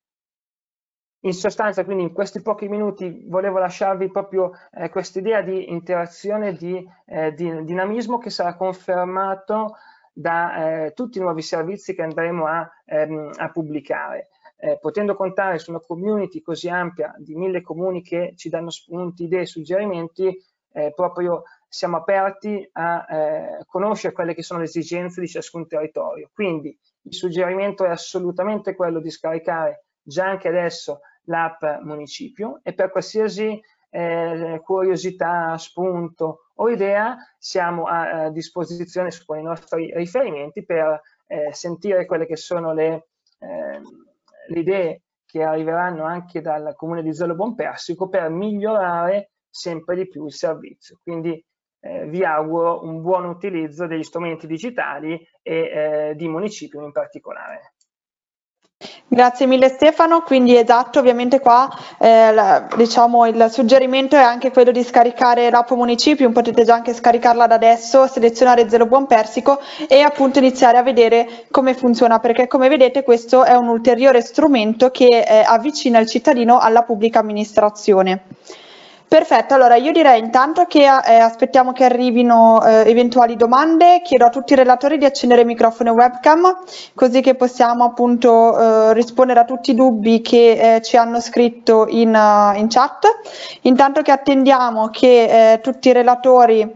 [SPEAKER 7] In sostanza, quindi, in questi pochi minuti volevo lasciarvi proprio eh, quest'idea di interazione, di, eh, di dinamismo che sarà confermato da eh, tutti i nuovi servizi che andremo a, ehm, a pubblicare. Eh, potendo contare su una community così ampia di mille comuni che ci danno spunti, idee, suggerimenti, eh, proprio siamo aperti a eh, conoscere quelle che sono le esigenze di ciascun territorio. Quindi il suggerimento è assolutamente quello di scaricare già anche adesso l'app Municipio, e per qualsiasi eh, curiosità, spunto o idea siamo a, a disposizione con i nostri riferimenti per eh, sentire quelle che sono le, eh, le idee che arriveranno anche dal Comune di Zelo Buon Persico per migliorare sempre di più il servizio. Quindi eh, vi auguro un buon utilizzo degli strumenti digitali e eh, di Municipio in particolare.
[SPEAKER 1] Grazie mille Stefano, quindi esatto, ovviamente qua eh, la, diciamo il suggerimento è anche quello di scaricare l'app Municipio, potete già anche scaricarla da adesso, selezionare Zelo Buon Persico e appunto iniziare a vedere come funziona, perché come vedete questo è un ulteriore strumento che eh, avvicina il cittadino alla pubblica amministrazione. Perfetto, allora io direi intanto che eh, aspettiamo che arrivino eh, eventuali domande, chiedo a tutti i relatori di accendere microfono e webcam, così che possiamo appunto eh, rispondere a tutti i dubbi che eh, ci hanno scritto in, uh, in chat. Intanto che attendiamo che eh, tutti i relatori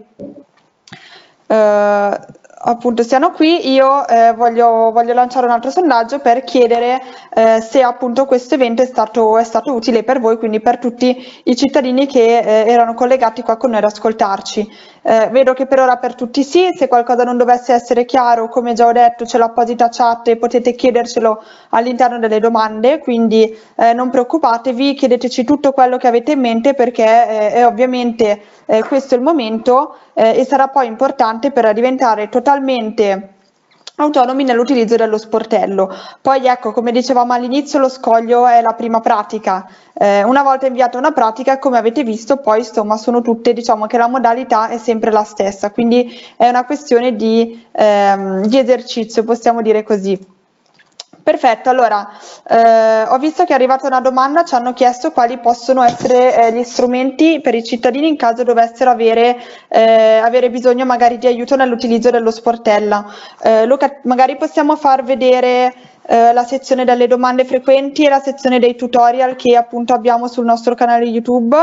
[SPEAKER 1] eh, appunto siano qui, io eh, voglio, voglio lanciare un altro sondaggio per chiedere eh, se appunto questo evento è stato, è stato utile per voi, quindi per tutti i cittadini che eh, erano collegati qua con noi ad ascoltarci. Eh, vedo che per ora per tutti sì, se qualcosa non dovesse essere chiaro, come già ho detto, c'è l'apposita chat e potete chiedercelo all'interno delle domande, quindi eh, non preoccupatevi, chiedeteci tutto quello che avete in mente, perché eh, è ovviamente eh, questo è il momento eh, e sarà poi importante per diventare totalmente autonomi nell'utilizzo dello sportello. Poi ecco, come dicevamo all'inizio, lo scoglio è la prima pratica. Eh, una volta inviata una pratica, come avete visto, poi insomma sono tutte, diciamo che la modalità è sempre la stessa, quindi è una questione di, ehm, di esercizio, possiamo dire così. Perfetto, allora eh, ho visto che è arrivata una domanda, ci hanno chiesto quali possono essere eh, gli strumenti per i cittadini in caso dovessero avere, eh, avere bisogno magari di aiuto nell'utilizzo dello sportello. Eh, Luca, magari possiamo far vedere eh, la sezione delle domande frequenti e la sezione dei tutorial che appunto abbiamo sul nostro canale YouTube.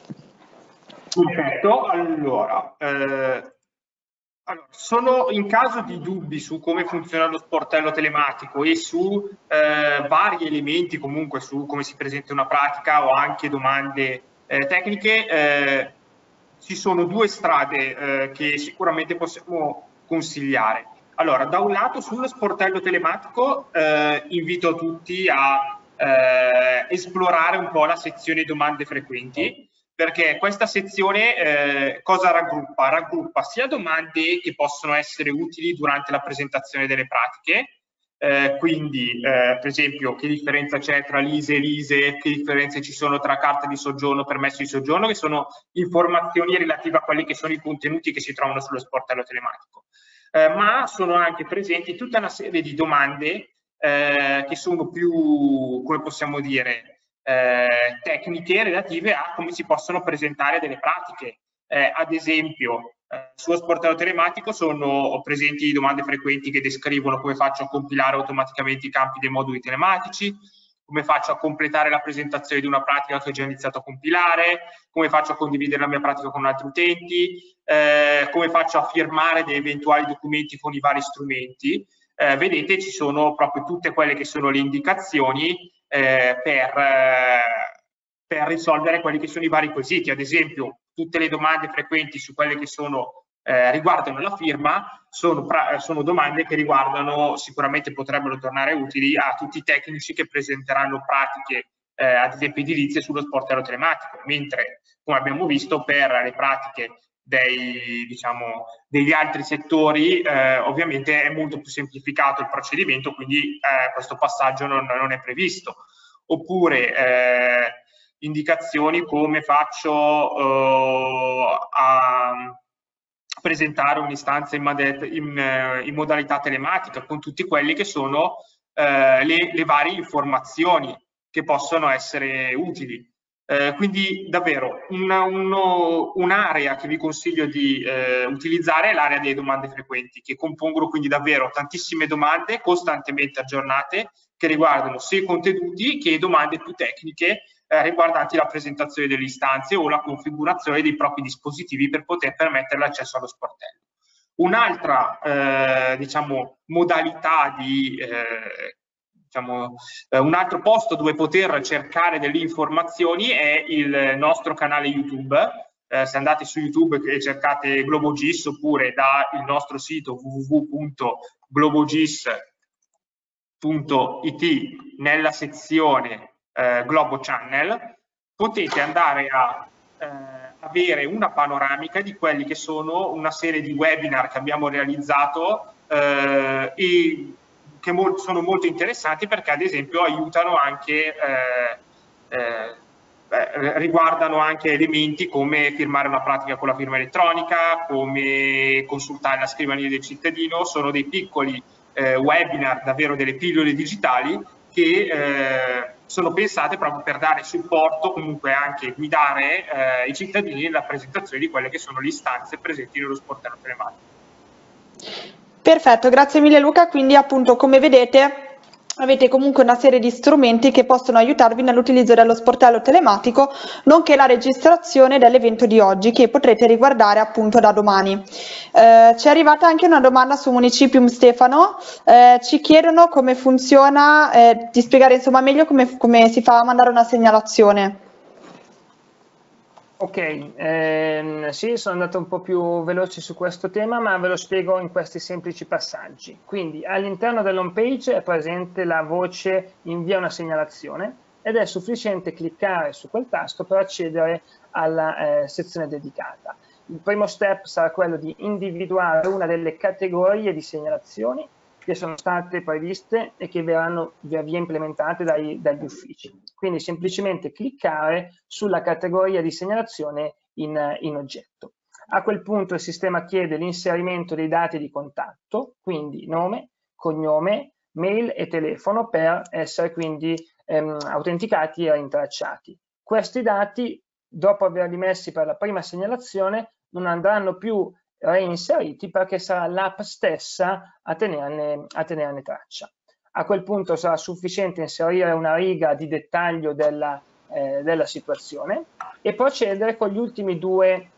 [SPEAKER 5] Perfetto, allora... Eh... Allora, sono in caso di dubbi su come funziona lo sportello telematico e su eh, vari elementi, comunque su come si presenta una pratica o anche domande eh, tecniche, eh, ci sono due strade eh, che sicuramente possiamo consigliare. Allora, da un lato sullo sportello telematico eh, invito tutti a eh, esplorare un po' la sezione domande frequenti, perché questa sezione eh, cosa raggruppa? Raggruppa sia domande che possono essere utili durante la presentazione delle pratiche, eh, quindi eh, per esempio che differenza c'è tra l'I S E e l'I S E, che differenze ci sono tra carta di soggiorno e permesso di soggiorno, che sono informazioni relative a quelli che sono i contenuti che si trovano sullo sportello telematico. Eh, ma sono anche presenti tutta una serie di domande eh, che sono più, come possiamo dire, Eh, tecniche relative a come si possono presentare delle pratiche. Eh, ad esempio, eh, sullo sportello telematico sono presenti domande frequenti che descrivono come faccio a compilare automaticamente i campi dei moduli telematici, come faccio a completare la presentazione di una pratica che ho già iniziato a compilare, come faccio a condividere la mia pratica con altri utenti, eh, come faccio a firmare degli eventuali documenti con i vari strumenti. Eh, vedete, ci sono proprio tutte quelle che sono le indicazioni Eh, per, eh, per risolvere quelli che sono i vari quesiti. Ad esempio, tutte le domande frequenti su quelle che sono eh, riguardano la firma sono, sono domande che riguardano, sicuramente potrebbero tornare utili a tutti i tecnici che presenteranno pratiche eh, ad esempio edilizie sullo sportello telematico, mentre come abbiamo visto per le pratiche dei, diciamo, degli altri settori, eh, ovviamente è molto più semplificato il procedimento, quindi eh, questo passaggio non, non è previsto. Oppure eh, indicazioni come faccio eh, a presentare un'istanza in, in, in modalità telematica, con tutti quelli che sono eh, le, le varie informazioni che possono essere utili. Eh, quindi davvero un'area che vi consiglio di eh, utilizzare è l'area delle domande frequenti, che compongono quindi davvero tantissime domande costantemente aggiornate che riguardano sia i contenuti che domande più tecniche eh, riguardanti la presentazione delle istanze o la configurazione dei propri dispositivi per poter permettere l'accesso allo sportello. Un'altra eh, diciamo, modalità di eh, Diciamo, eh, un altro posto dove poter cercare delle informazioni è il nostro canale YouTube. Eh, se andate su YouTube e cercate GloboGIS oppure dal nostro sito w w w punto globogis punto i t nella sezione eh, Globo Channel potete andare a eh, avere una panoramica di quelli che sono una serie di webinar che abbiamo realizzato eh, e che mol sono molto interessanti perché ad esempio aiutano anche, eh, eh, eh, riguardano anche elementi come firmare una pratica con la firma elettronica, come consultare la scrivania del cittadino. Sono dei piccoli eh, webinar, davvero delle pillole digitali che eh, sono pensate proprio per dare supporto, comunque anche guidare eh, i cittadini nella presentazione di quelle che sono le istanze presenti nello sportello telematico.
[SPEAKER 1] Perfetto, grazie mille Luca, quindi appunto come vedete avete comunque una serie di strumenti che possono aiutarvi nell'utilizzo dello sportello telematico, nonché la registrazione dell'evento di oggi che potrete riguardare appunto da domani. Eh, ci è arrivata anche una domanda su Municipium Stefano, eh, ci chiedono come funziona, eh, di spiegare insomma meglio come, come si fa a mandare una segnalazione.
[SPEAKER 7] Ok, ehm, sì, sono andato un po' più veloce su questo tema, ma ve lo spiego in questi semplici passaggi. Quindi all'interno dell'home page è presente la voce invia una segnalazione ed è sufficiente cliccare su quel tasto per accedere alla eh, sezione dedicata. Il primo step sarà quello di individuare una delle categorie di segnalazioni che sono state previste e che verranno via via implementate dai, dagli uffici. Quindi semplicemente cliccare sulla categoria di segnalazione in, in oggetto. A quel punto il sistema chiede l'inserimento dei dati di contatto, quindi nome, cognome, mail e telefono per essere quindi ehm, autenticati e rintracciati. Questi dati, dopo averli messi per la prima segnalazione, non andranno più reinseriti perché sarà l'app stessa a tenerne, a tenerne traccia. A quel punto sarà sufficiente inserire una riga di dettaglio della, eh, della situazione e procedere con gli ultimi due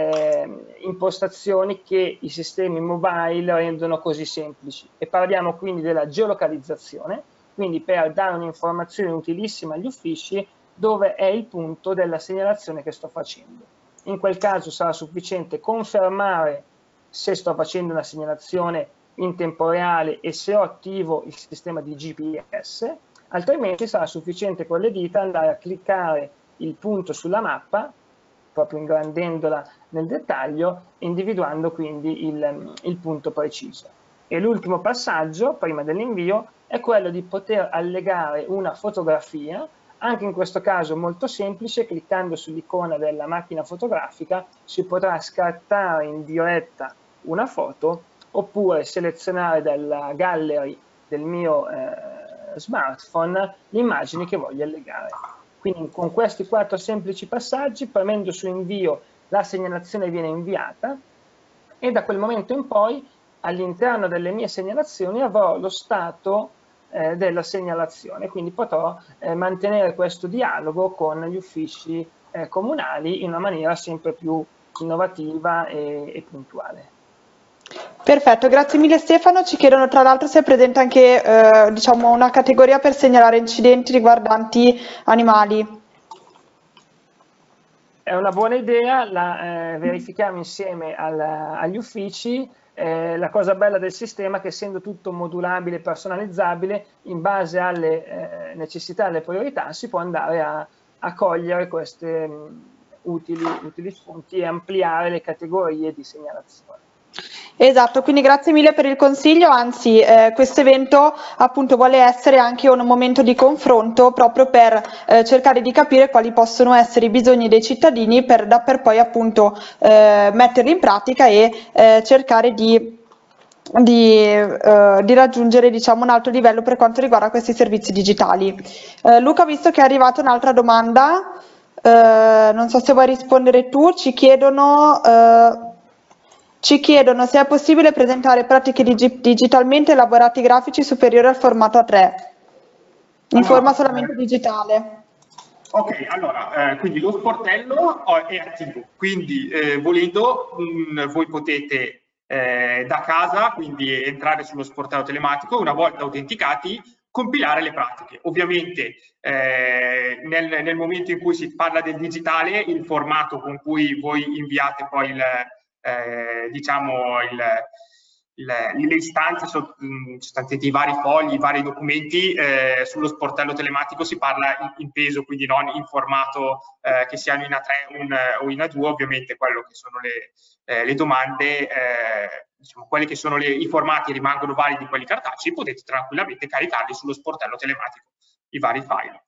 [SPEAKER 7] eh, impostazioni che i sistemi mobile rendono così semplici. E parliamo quindi della geolocalizzazione, quindi per dare un'informazione utilissima agli uffici dove è il punto della segnalazione che sto facendo. In quel caso sarà sufficiente confermare se sto facendo una segnalazione in tempo reale e se ho attivo il sistema di G P S, altrimenti sarà sufficiente con le dita andare a cliccare il punto sulla mappa, proprio ingrandendola nel dettaglio, individuando quindi il, il punto preciso. E l'ultimo passaggio, prima dell'invio, è quello di poter allegare una fotografia. Anche in questo caso molto semplice, cliccando sull'icona della macchina fotografica si potrà scattare in diretta una foto oppure selezionare dalla gallery del mio eh, smartphone le immagini che voglio allegare. Quindi con questi quattro semplici passaggi, premendo su invio, la segnalazione viene inviata e da quel momento in poi all'interno delle mie segnalazioni avrò lo stato Eh, della segnalazione, quindi potrò eh, mantenere questo dialogo con gli uffici eh, comunali in una maniera sempre più innovativa e, e puntuale.
[SPEAKER 1] Perfetto, grazie mille Stefano. Ci chiedono tra l'altro se è presente anche eh, diciamo una categoria per segnalare incidenti riguardanti animali.
[SPEAKER 7] È una buona idea, la eh, verifichiamo insieme al, agli uffici. Eh, la cosa bella del sistema è che essendo tutto modulabile e personalizzabile, in base alle eh, necessità e alle priorità si può andare a, a cogliere queste mh, utili, utili spunti e ampliare le categorie di segnalazione.
[SPEAKER 1] Esatto, quindi grazie mille per il consiglio, anzi eh, questo evento appunto vuole essere anche un momento di confronto proprio per eh, cercare di capire quali possono essere i bisogni dei cittadini per, da, per poi appunto eh, metterli in pratica e eh, cercare di, di, eh, di raggiungere diciamo un alto livello per quanto riguarda questi servizi digitali. Eh, Luca, visto che è arrivata un'altra domanda, eh, non so se vuoi rispondere tu, ci chiedono... Eh, Ci chiedono se è possibile presentare pratiche digi digitalmente elaborati grafici superiori al formato A tre, in
[SPEAKER 5] allora,
[SPEAKER 1] forma solamente digitale.
[SPEAKER 5] Ok, allora, eh, quindi lo sportello è attivo, quindi eh, volendo mh, voi potete eh, da casa, quindi entrare sullo sportello telematico, una volta autenticati, compilare le pratiche. Ovviamente eh, nel, nel momento in cui si parla del digitale, il formato con cui voi inviate poi il... Eh, diciamo il, il, le istanze sostanzialmente i vari fogli, i vari documenti eh, sullo sportello telematico si parla in, in peso, quindi non in formato eh, che siano in A tre un, o in A due, ovviamente quello che sono le, eh, le domande, eh, diciamo, quelli che sono le, i formati rimangono validi, quelli cartacei, potete tranquillamente caricarli sullo sportello telematico, i vari file.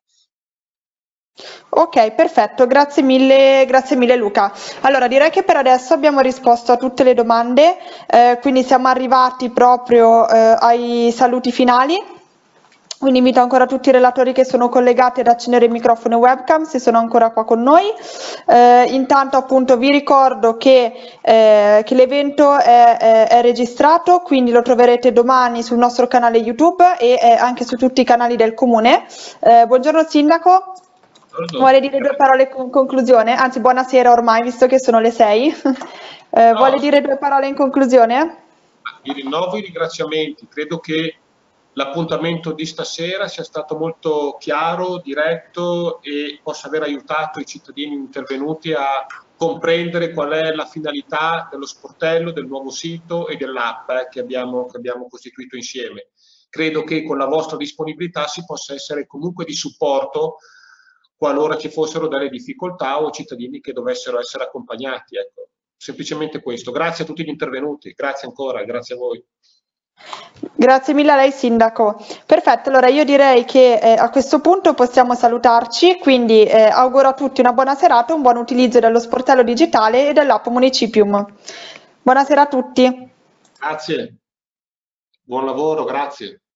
[SPEAKER 1] Ok, perfetto, grazie mille, grazie mille Luca. Allora direi che per adesso abbiamo risposto a tutte le domande, eh, quindi siamo arrivati proprio eh, ai saluti finali. Quindi invito ancora tutti i relatori che sono collegati ad accendere il microfono e webcam se sono ancora qua con noi. Eh, intanto appunto vi ricordo che, eh, che l'evento è, è, è registrato, quindi lo troverete domani sul nostro canale YouTube e eh, anche su tutti i canali del Comune. Eh, buongiorno Sindaco. Vuole dire due parole in conclusione? Anzi, buonasera ormai, visto che sono le sei. eh, no, vuole dire due parole in conclusione?
[SPEAKER 2] Vi rinnovo i ringraziamenti. Credo che l'appuntamento di stasera sia stato molto chiaro, diretto e possa aver aiutato i cittadini intervenuti a comprendere qual è la finalità dello sportello, del nuovo sito e dell'app eh, che, abbiamo, che abbiamo costituito insieme. Credo che con la vostra disponibilità si possa essere comunque di supporto qualora ci fossero delle difficoltà o cittadini che dovessero essere accompagnati. Ecco, semplicemente questo. Grazie a tutti gli intervenuti, grazie ancora, grazie a voi.
[SPEAKER 1] Grazie mille a lei Sindaco. Perfetto, allora io direi che eh, a questo punto possiamo salutarci, quindi eh, auguro a tutti una buona serata, un buon utilizzo dello sportello digitale e dell'app Municipium. Buonasera a tutti.
[SPEAKER 2] Grazie, buon lavoro, grazie.